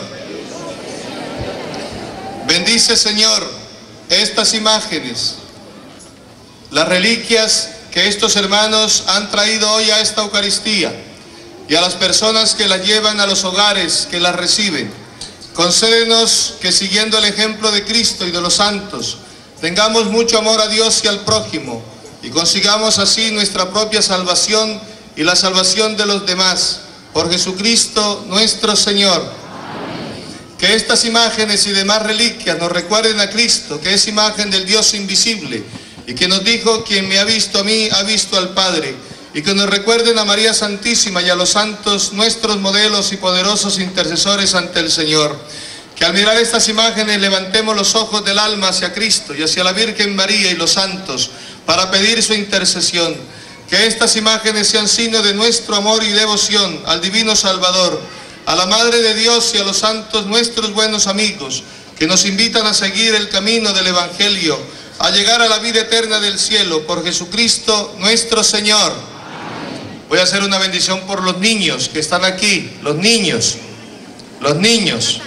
Bendice, Señor, estas imágenes, las reliquias que estos hermanos han traído hoy a esta Eucaristía, y a las personas que las llevan a los hogares, que las reciben. Concédenos que, siguiendo el ejemplo de Cristo y de los santos, tengamos mucho amor a Dios y al prójimo, y consigamos así nuestra propia salvación y la salvación de los demás. Por Jesucristo nuestro Señor. Amén. Que estas imágenes y demás reliquias nos recuerden a Cristo, que es imagen del Dios invisible, y que nos dijo: quien me ha visto a mí, ha visto al Padre. Y que nos recuerden a María Santísima y a los santos, nuestros modelos y poderosos intercesores ante el Señor. Que al mirar estas imágenes levantemos los ojos del alma hacia Cristo y hacia la Virgen María y los santos para pedir su intercesión. Que estas imágenes sean signo de nuestro amor y devoción al Divino Salvador, a la Madre de Dios y a los santos, nuestros buenos amigos, que nos invitan a seguir el camino del Evangelio, a llegar a la vida eterna del cielo, por Jesucristo nuestro Señor. Voy a hacer una bendición por los niños que están aquí, los niños, los niños.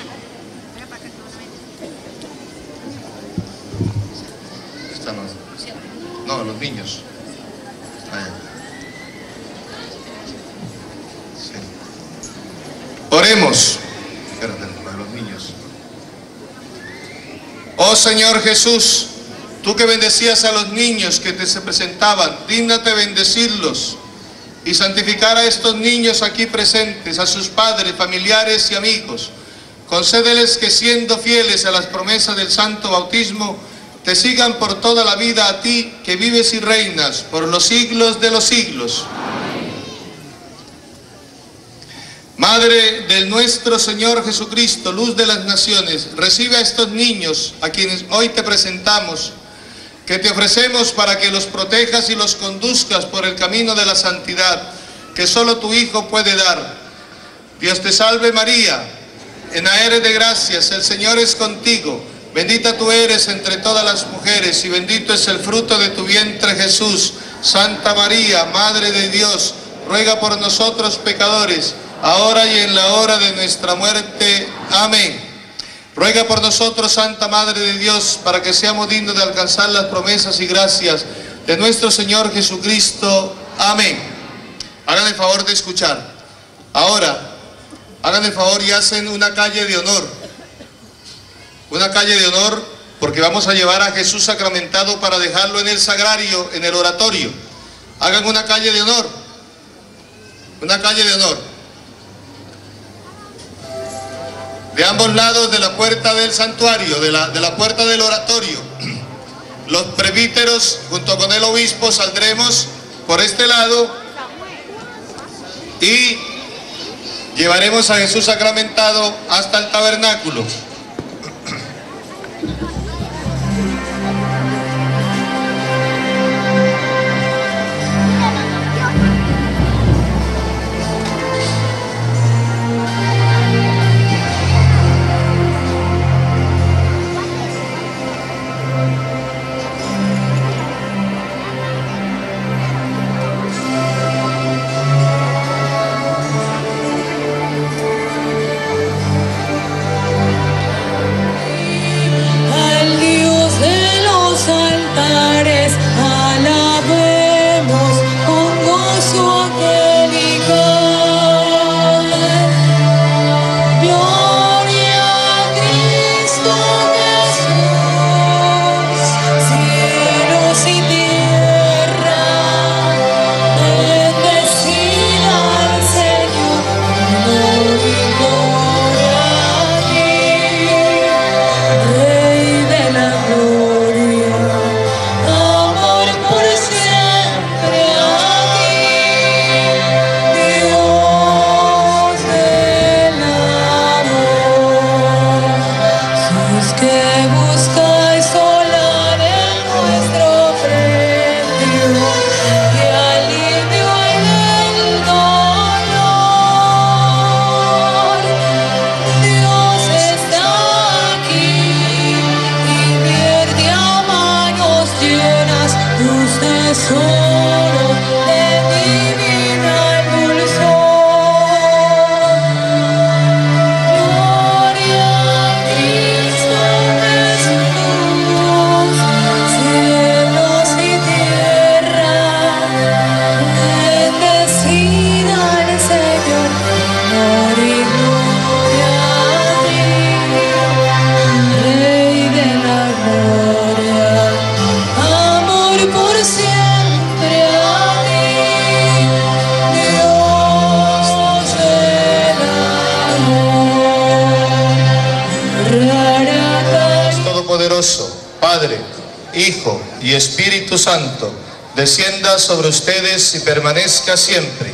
No, los niños. Sí. Oremos. Espérate, para los niños. Oh Señor Jesús, tú que bendecías a los niños que te se presentaban, dígnate bendecirlos y santificar a estos niños aquí presentes, a sus padres, familiares y amigos. Concédeles que, siendo fieles a las promesas del santo bautismo, te sigan por toda la vida a ti, que vives y reinas por los siglos de los siglos. Amén. Madre del nuestro Señor Jesucristo, luz de las naciones, recibe a estos niños a quienes hoy te presentamos, que te ofrecemos para que los protejas y los conduzcas por el camino de la santidad que solo tu Hijo puede dar. Dios te salve María, llena eres de gracias, el Señor es contigo. Bendita tú eres entre todas las mujeres y bendito es el fruto de tu vientre Jesús. Santa María, Madre de Dios, ruega por nosotros pecadores, ahora y en la hora de nuestra muerte. Amén. Ruega por nosotros, Santa Madre de Dios, para que seamos dignos de alcanzar las promesas y gracias de nuestro Señor Jesucristo. Amén. Hagan el favor de escuchar. Ahora, hagan el favor y hacen una calle de honor. Una calle de honor porque vamos a llevar a Jesús sacramentado para dejarlo en el sagrario, en el oratorio. Hagan una calle de honor. Una calle de honor. de ambos lados de la puerta del santuario, de la, de la puerta del oratorio. Los presbíteros junto con el obispo saldremos por este lado y llevaremos a Jesús sacramentado hasta el tabernáculo. Padre, Hijo y Espíritu Santo, descienda sobre ustedes y permanezca siempre.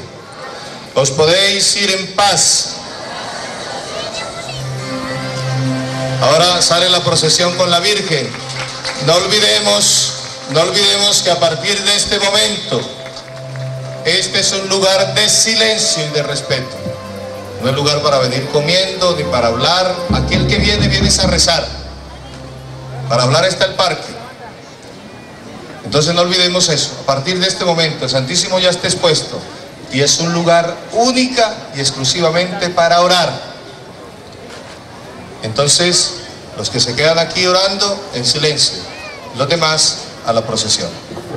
Os podéis ir en paz. Ahora sale la procesión con la Virgen. No olvidemos, no olvidemos que a partir de este momento, este es un lugar de silencio y de respeto. No es lugar para venir comiendo ni para hablar. Aquí el que viene, viene a rezar. Para hablar está el parque. Entonces no olvidemos eso. A partir de este momento el Santísimo ya está expuesto y es un lugar única y exclusivamente para orar. Entonces los que se quedan aquí orando en silencio, los demás a la procesión.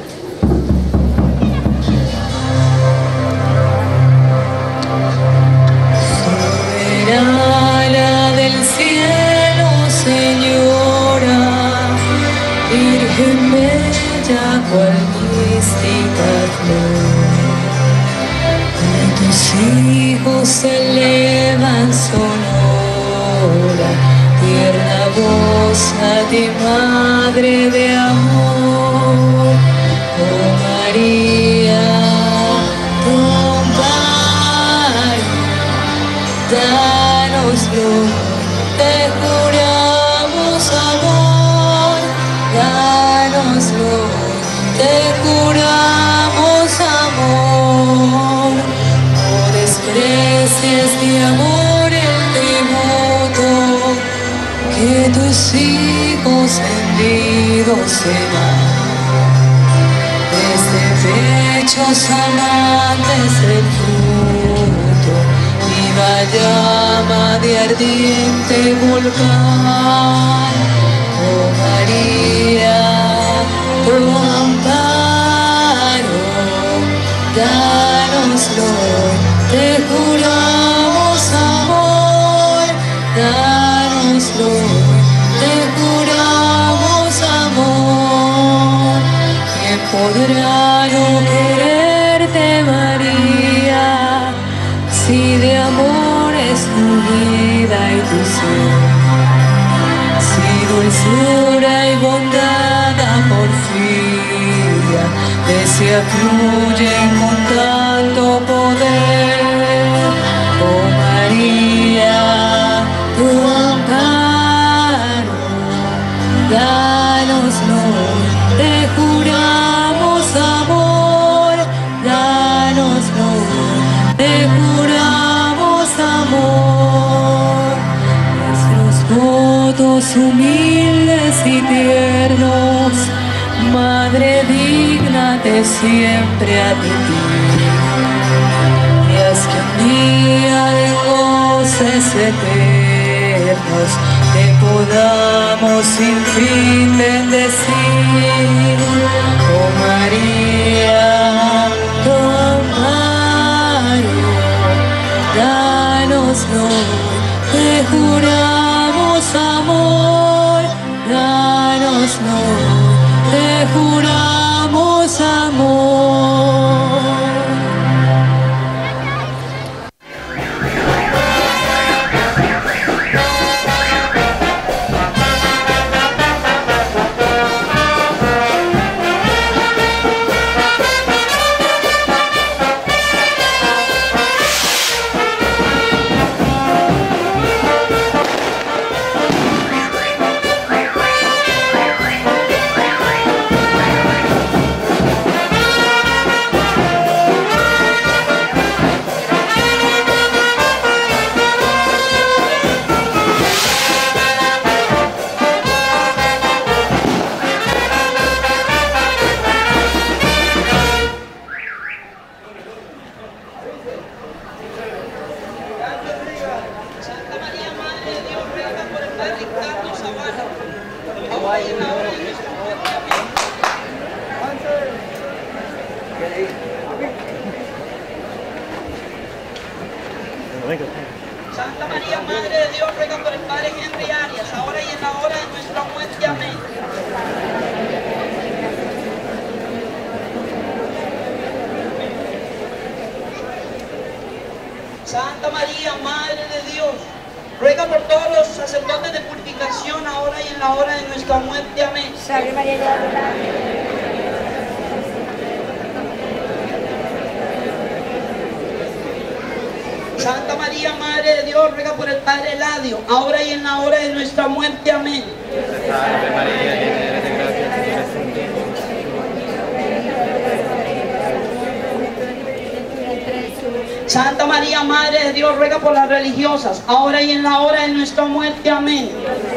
Soberana del cielo, Señora, Virgen bella cual mística flor, y tus hijos se elevan sonora, tierna voz a ti, Madre de amor, oh María, tu amparo, danoslo, te juramos amor, danoslo, te juramos amor, no desprecies mi amor el tributo que tus hijos vendidos serán. Desde pechos amantes del fruto, viva llama de ardiente volcán, oh María, tu amparo, danoslo, te juramos amor, danoslo, te juramos amor. ¿Quién podrá no quererte, María, si de amor es tu vida? vida y tu ser. Si dulzura y bondad a porfía decia fluyen con tanto poder, oh María, tu amparo, dánoslo, te juramos amor, dánoslo, te juramos amor. Nuestros votos humildes y tiernos, Madre dígnate siempre a ti. Y haz que un día de goces eternos te podamos sin fin bendecir. Oh María, tu amparo, dánoslo, te juramos amor, dánoslo, te juramos amor. Santa María, Madre de Dios, ruega por el Padre Henry Arias, ahora y en la hora de nuestra muerte. Amén. Santa María, Madre de Dios, ruega por todos los sacerdotes de purificación, ahora y en la hora de nuestra muerte. Amén. Salve María, llena de gracia. Santa María, Madre de Dios, ruega por el Padre Eladio, ahora y en la hora de nuestra muerte. Amén. Salve María, llena eres de gracia, el Señor es contigo. Santa María, Madre de Dios, ruega por las religiosas, ahora y en la hora de nuestra muerte. Amén.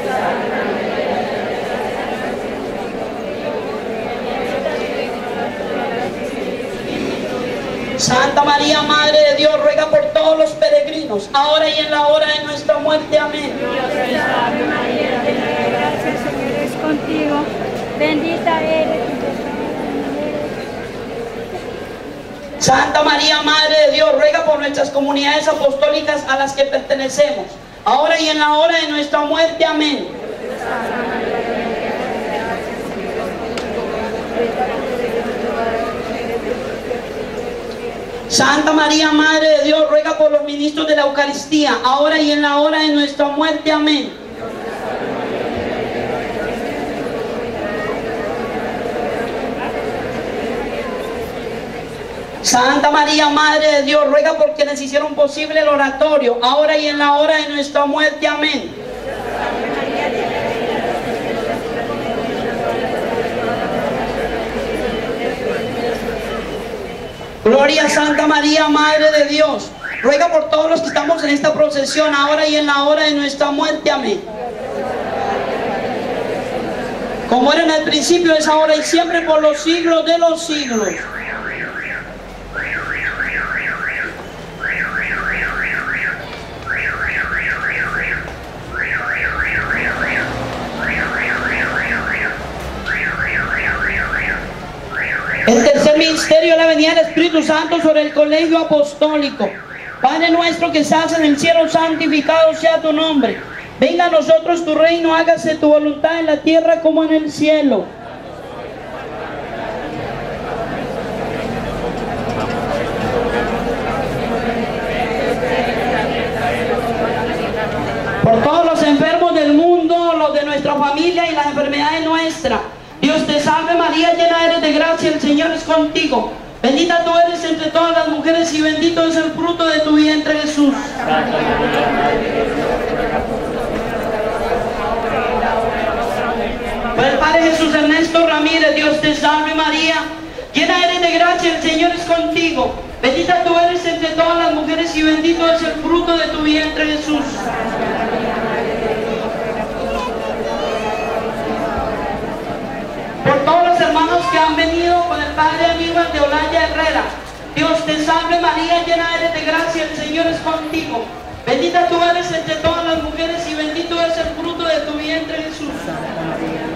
Santa María, Madre de Dios, ruega por todos los peregrinos, ahora y en la hora de nuestra muerte. Amén. Ave María, llena de gracia, el Señor es contigo. Bendita eres entre todas las mujeres. Santa María, Madre de Dios, ruega por nuestras comunidades apostólicas a las que pertenecemos, ahora y en la hora de nuestra muerte. Amén. Santa María, Madre de Dios, ruega por los ministros de la Eucaristía, ahora y en la hora de nuestra muerte. Amén. Santa María, Madre de Dios, ruega por quienes hicieron posible el oratorio, ahora y en la hora de nuestra muerte. Amén. Gloria a Santa María, Madre de Dios, ruega por todos los que estamos en esta procesión, ahora y en la hora de nuestra muerte. Amén. Como era en el principio, es ahora y siempre, por los siglos de los siglos. El tercer ministerio es la venida del Espíritu Santo sobre el colegio apostólico. Padre nuestro que estás en el cielo, santificado sea tu nombre. Venga a nosotros tu reino, hágase tu voluntad en la tierra como en el cielo. nuestra. Dios te salve María, llena eres de gracia, el Señor es contigo. Bendita tú eres entre todas las mujeres y bendito es el fruto de tu vientre Jesús. Por el Padre Jesús Ernesto Ramírez, Dios te salve María, llena eres de gracia, el Señor es contigo. Bendita tú eres entre todas las mujeres y bendito es el fruto de tu vientre Jesús. Por todos los hermanos que han venido con el Padre Aníbal de Olaya Herrera, Dios te salve María, llena eres de gracia, el Señor es contigo. Bendita tú eres entre todas las mujeres y bendito es el fruto de tu vientre Jesús.